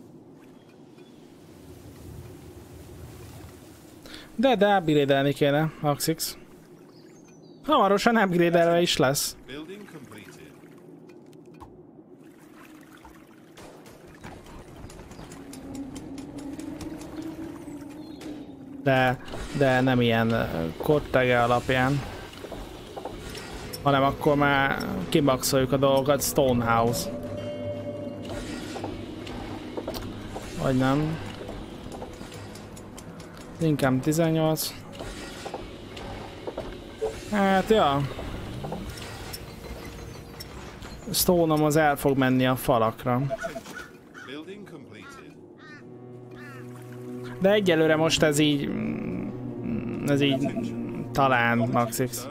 Speaker 1: De, de upgrade-elni kéne, Axix. Hamarosan upgrade-elve is lesz. De, de nem ilyen kortege alapján, hanem akkor már kimaxoljuk a dolgokat. Stonehouse. Vagy nem. Inkább tizennyolc. Hát, ja. Stone-om az el fog menni a falakra. De egyelőre most ez így... Ez így... Talán Maxix.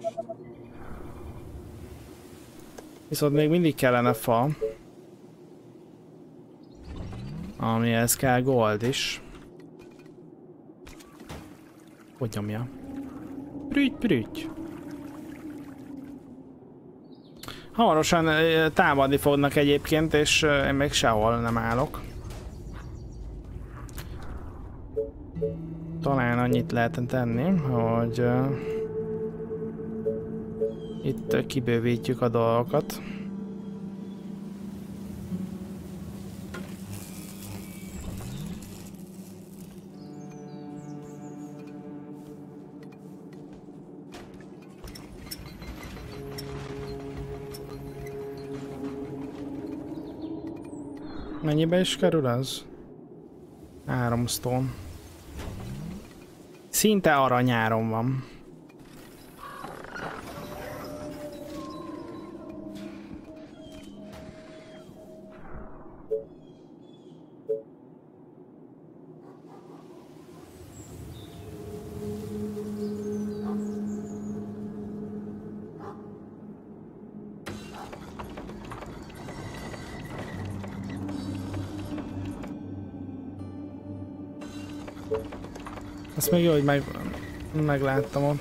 Speaker 1: Viszont még mindig kellene fa. Amihez kell gold is. Hogy nyomja? Prügy, prügy. Hamarosan támadni fognak egyébként, és én még sehol nem állok. Talán annyit lehetne tenni, hogy uh, itt kibővítjük a dolgokat. Mennyibe is kerül az? Három stone. Szinte aranyáron van. Azt még jó, hogy meg, megláttam ott.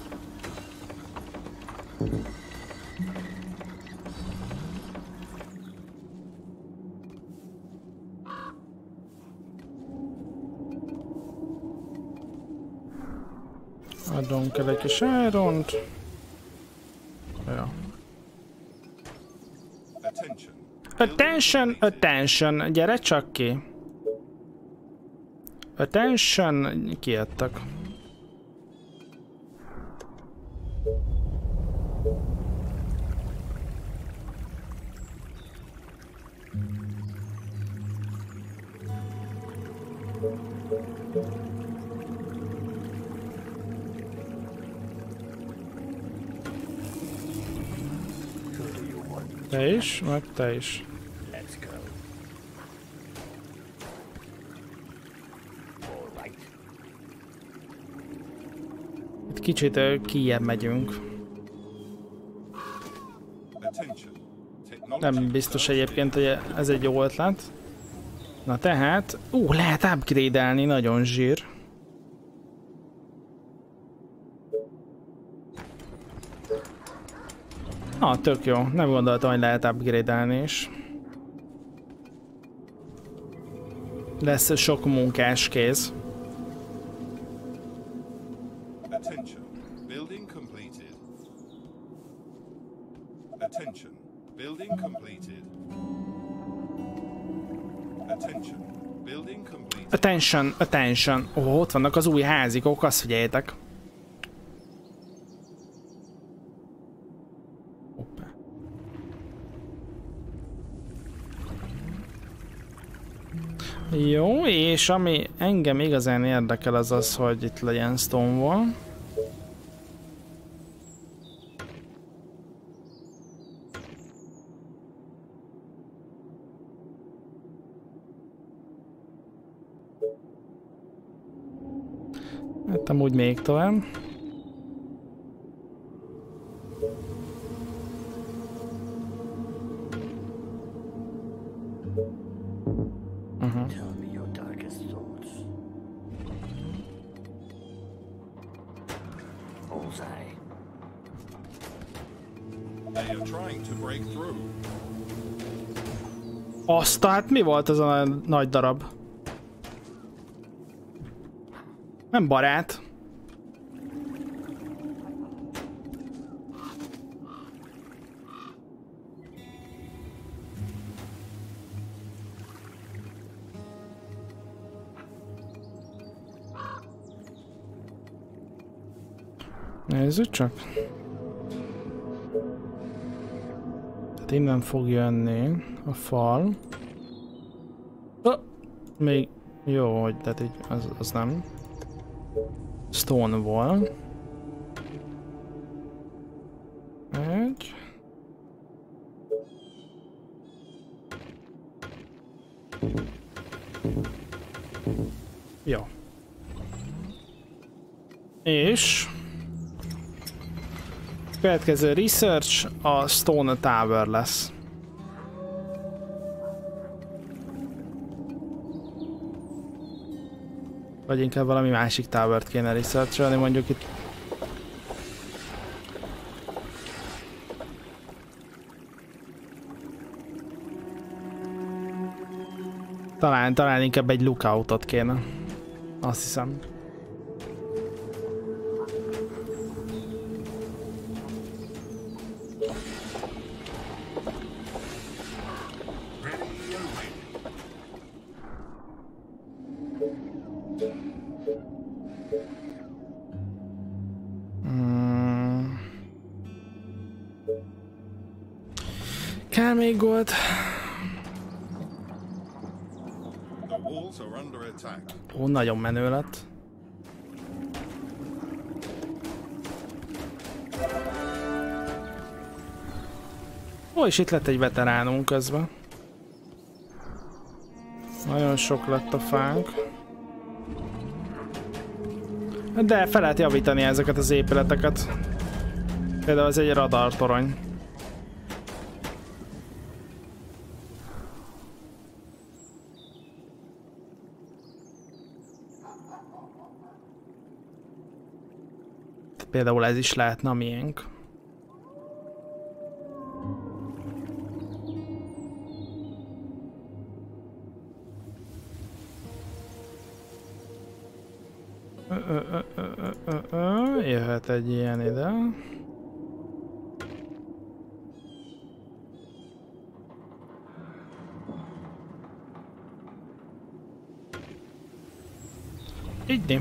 Speaker 1: Adunk el egy kis iront. Ja. Attention, attention, gyere csak ki. Attention, kijöttek. Te is, meg te is. Kicsit kijebb megyünk. Nem biztos egyébként, hogy ez egy jó ötlet. Na tehát, ú, lehet upgrade-elni, nagyon zsír. Ah, tök jó. Nem gondoltam, hogy lehet upgrade-elni is. Lesz sok munkás kéz. Attention, attention. Ó, oh, ott vannak az új házikok, azt figyeljétek. Hoppá. Jó, és ami engem igazán érdekel az az, hogy itt legyen Stonewall. Amúgy még tovább. Uh-huh.
Speaker 5: Tell me your darkest thoughts. Bullseye.
Speaker 4: They are trying to break through.
Speaker 1: Azt, hát mi volt az a nagy darab? Nem barát. Nézzük csak. Tehát innen fog jönni a fal. Oh, még jó, hogy tehát így az, az nem. Stone wall. Egy. Jó. És következő research a Stone Tower lesz. Vagy inkább valami másik towert kéne researcholni, mondjuk itt. Talán, talán inkább egy lookoutot kéne. Azt hiszem. Kell még gold. Ó, nagyon menő lett. Ó, és itt lett egy veteránunk közben. Nagyon sok lett a fánk. De fel lehet javítani ezeket az épületeket. Például ez egy radartorony. Például ez is lehetne a miénk. Ö, ö, ö, ö, ö, ö, jöhet egy ilyen ide. Így.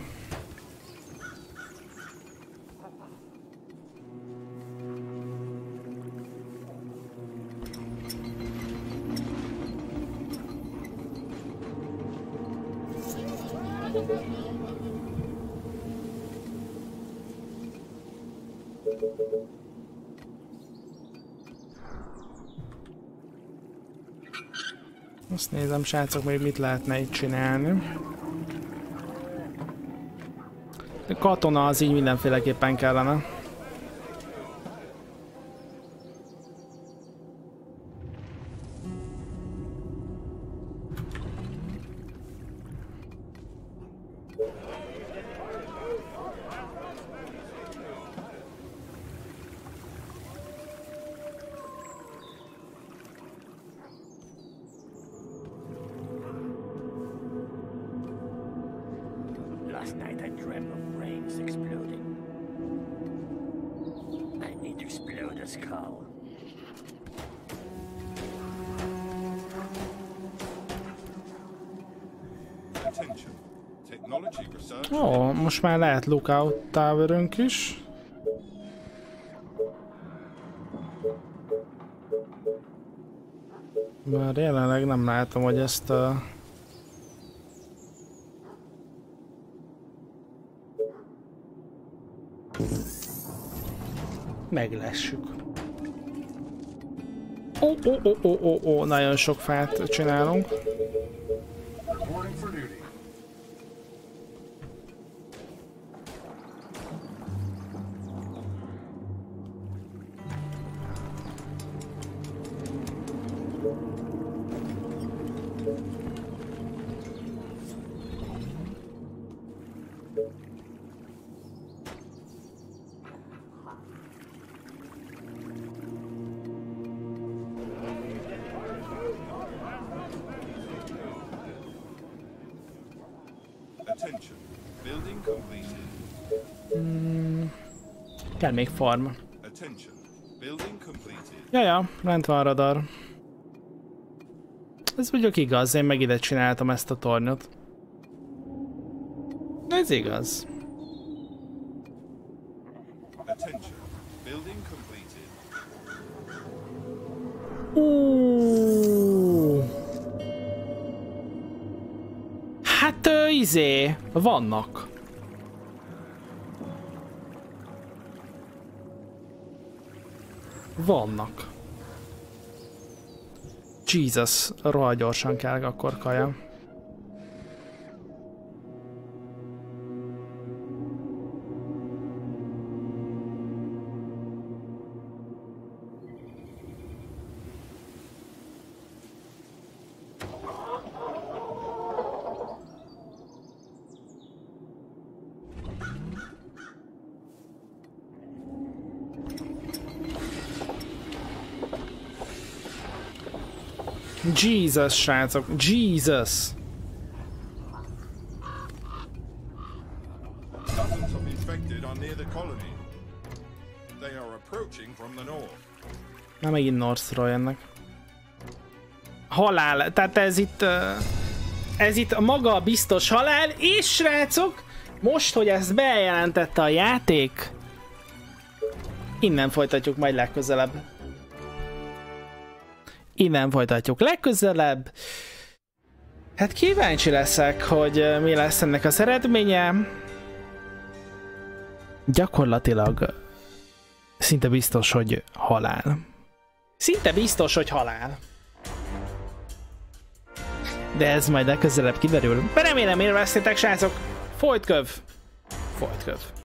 Speaker 1: Azt nézem, srácok, még mit lehetne itt csinálni. A katona az így mindenféleképpen kellene.
Speaker 5: Last night I dreamt of brains exploding. I need to explode a skull.
Speaker 1: Ó, most már lehet lookout towerünk is. Bár jelenleg nem látom, hogy ezt a... meglessük. Ó, ó, ó, ó, ó, ó, nagyon sok fát csinálunk.
Speaker 2: Attention. Building completed.
Speaker 1: Hmm. Kell még farm.
Speaker 2: Attention. Building completed.
Speaker 1: Jaja, lent van a radar. Ez mondjuk igaz, én meg ide csináltam ezt a tornyot. Ez igaz.
Speaker 2: Attention. Building completed.
Speaker 1: Uh. Hát ö, izé, vannak. Vannak. Jesus, rohadt gyorsan kell akkor kaja. Jesus, srácok, Jesus!
Speaker 2: Dozens of infected are near the colony. They are approaching from the north.
Speaker 1: Na megint Northról jönnek. Halál, tehát ez itt... Uh, ez itt maga biztos halál, és srácok, most, hogy ezt bejelentette a játék, innen folytatjuk majd legközelebb. Innen folytatjuk legközelebb. Hát kíváncsi leszek, hogy mi lesz ennek az eredménye. Gyakorlatilag szinte biztos, hogy halál. Szinte biztos, hogy halál. De ez majd legközelebb kiderül. Remélem élveztétek, srácok. Folytköv. Folytköv.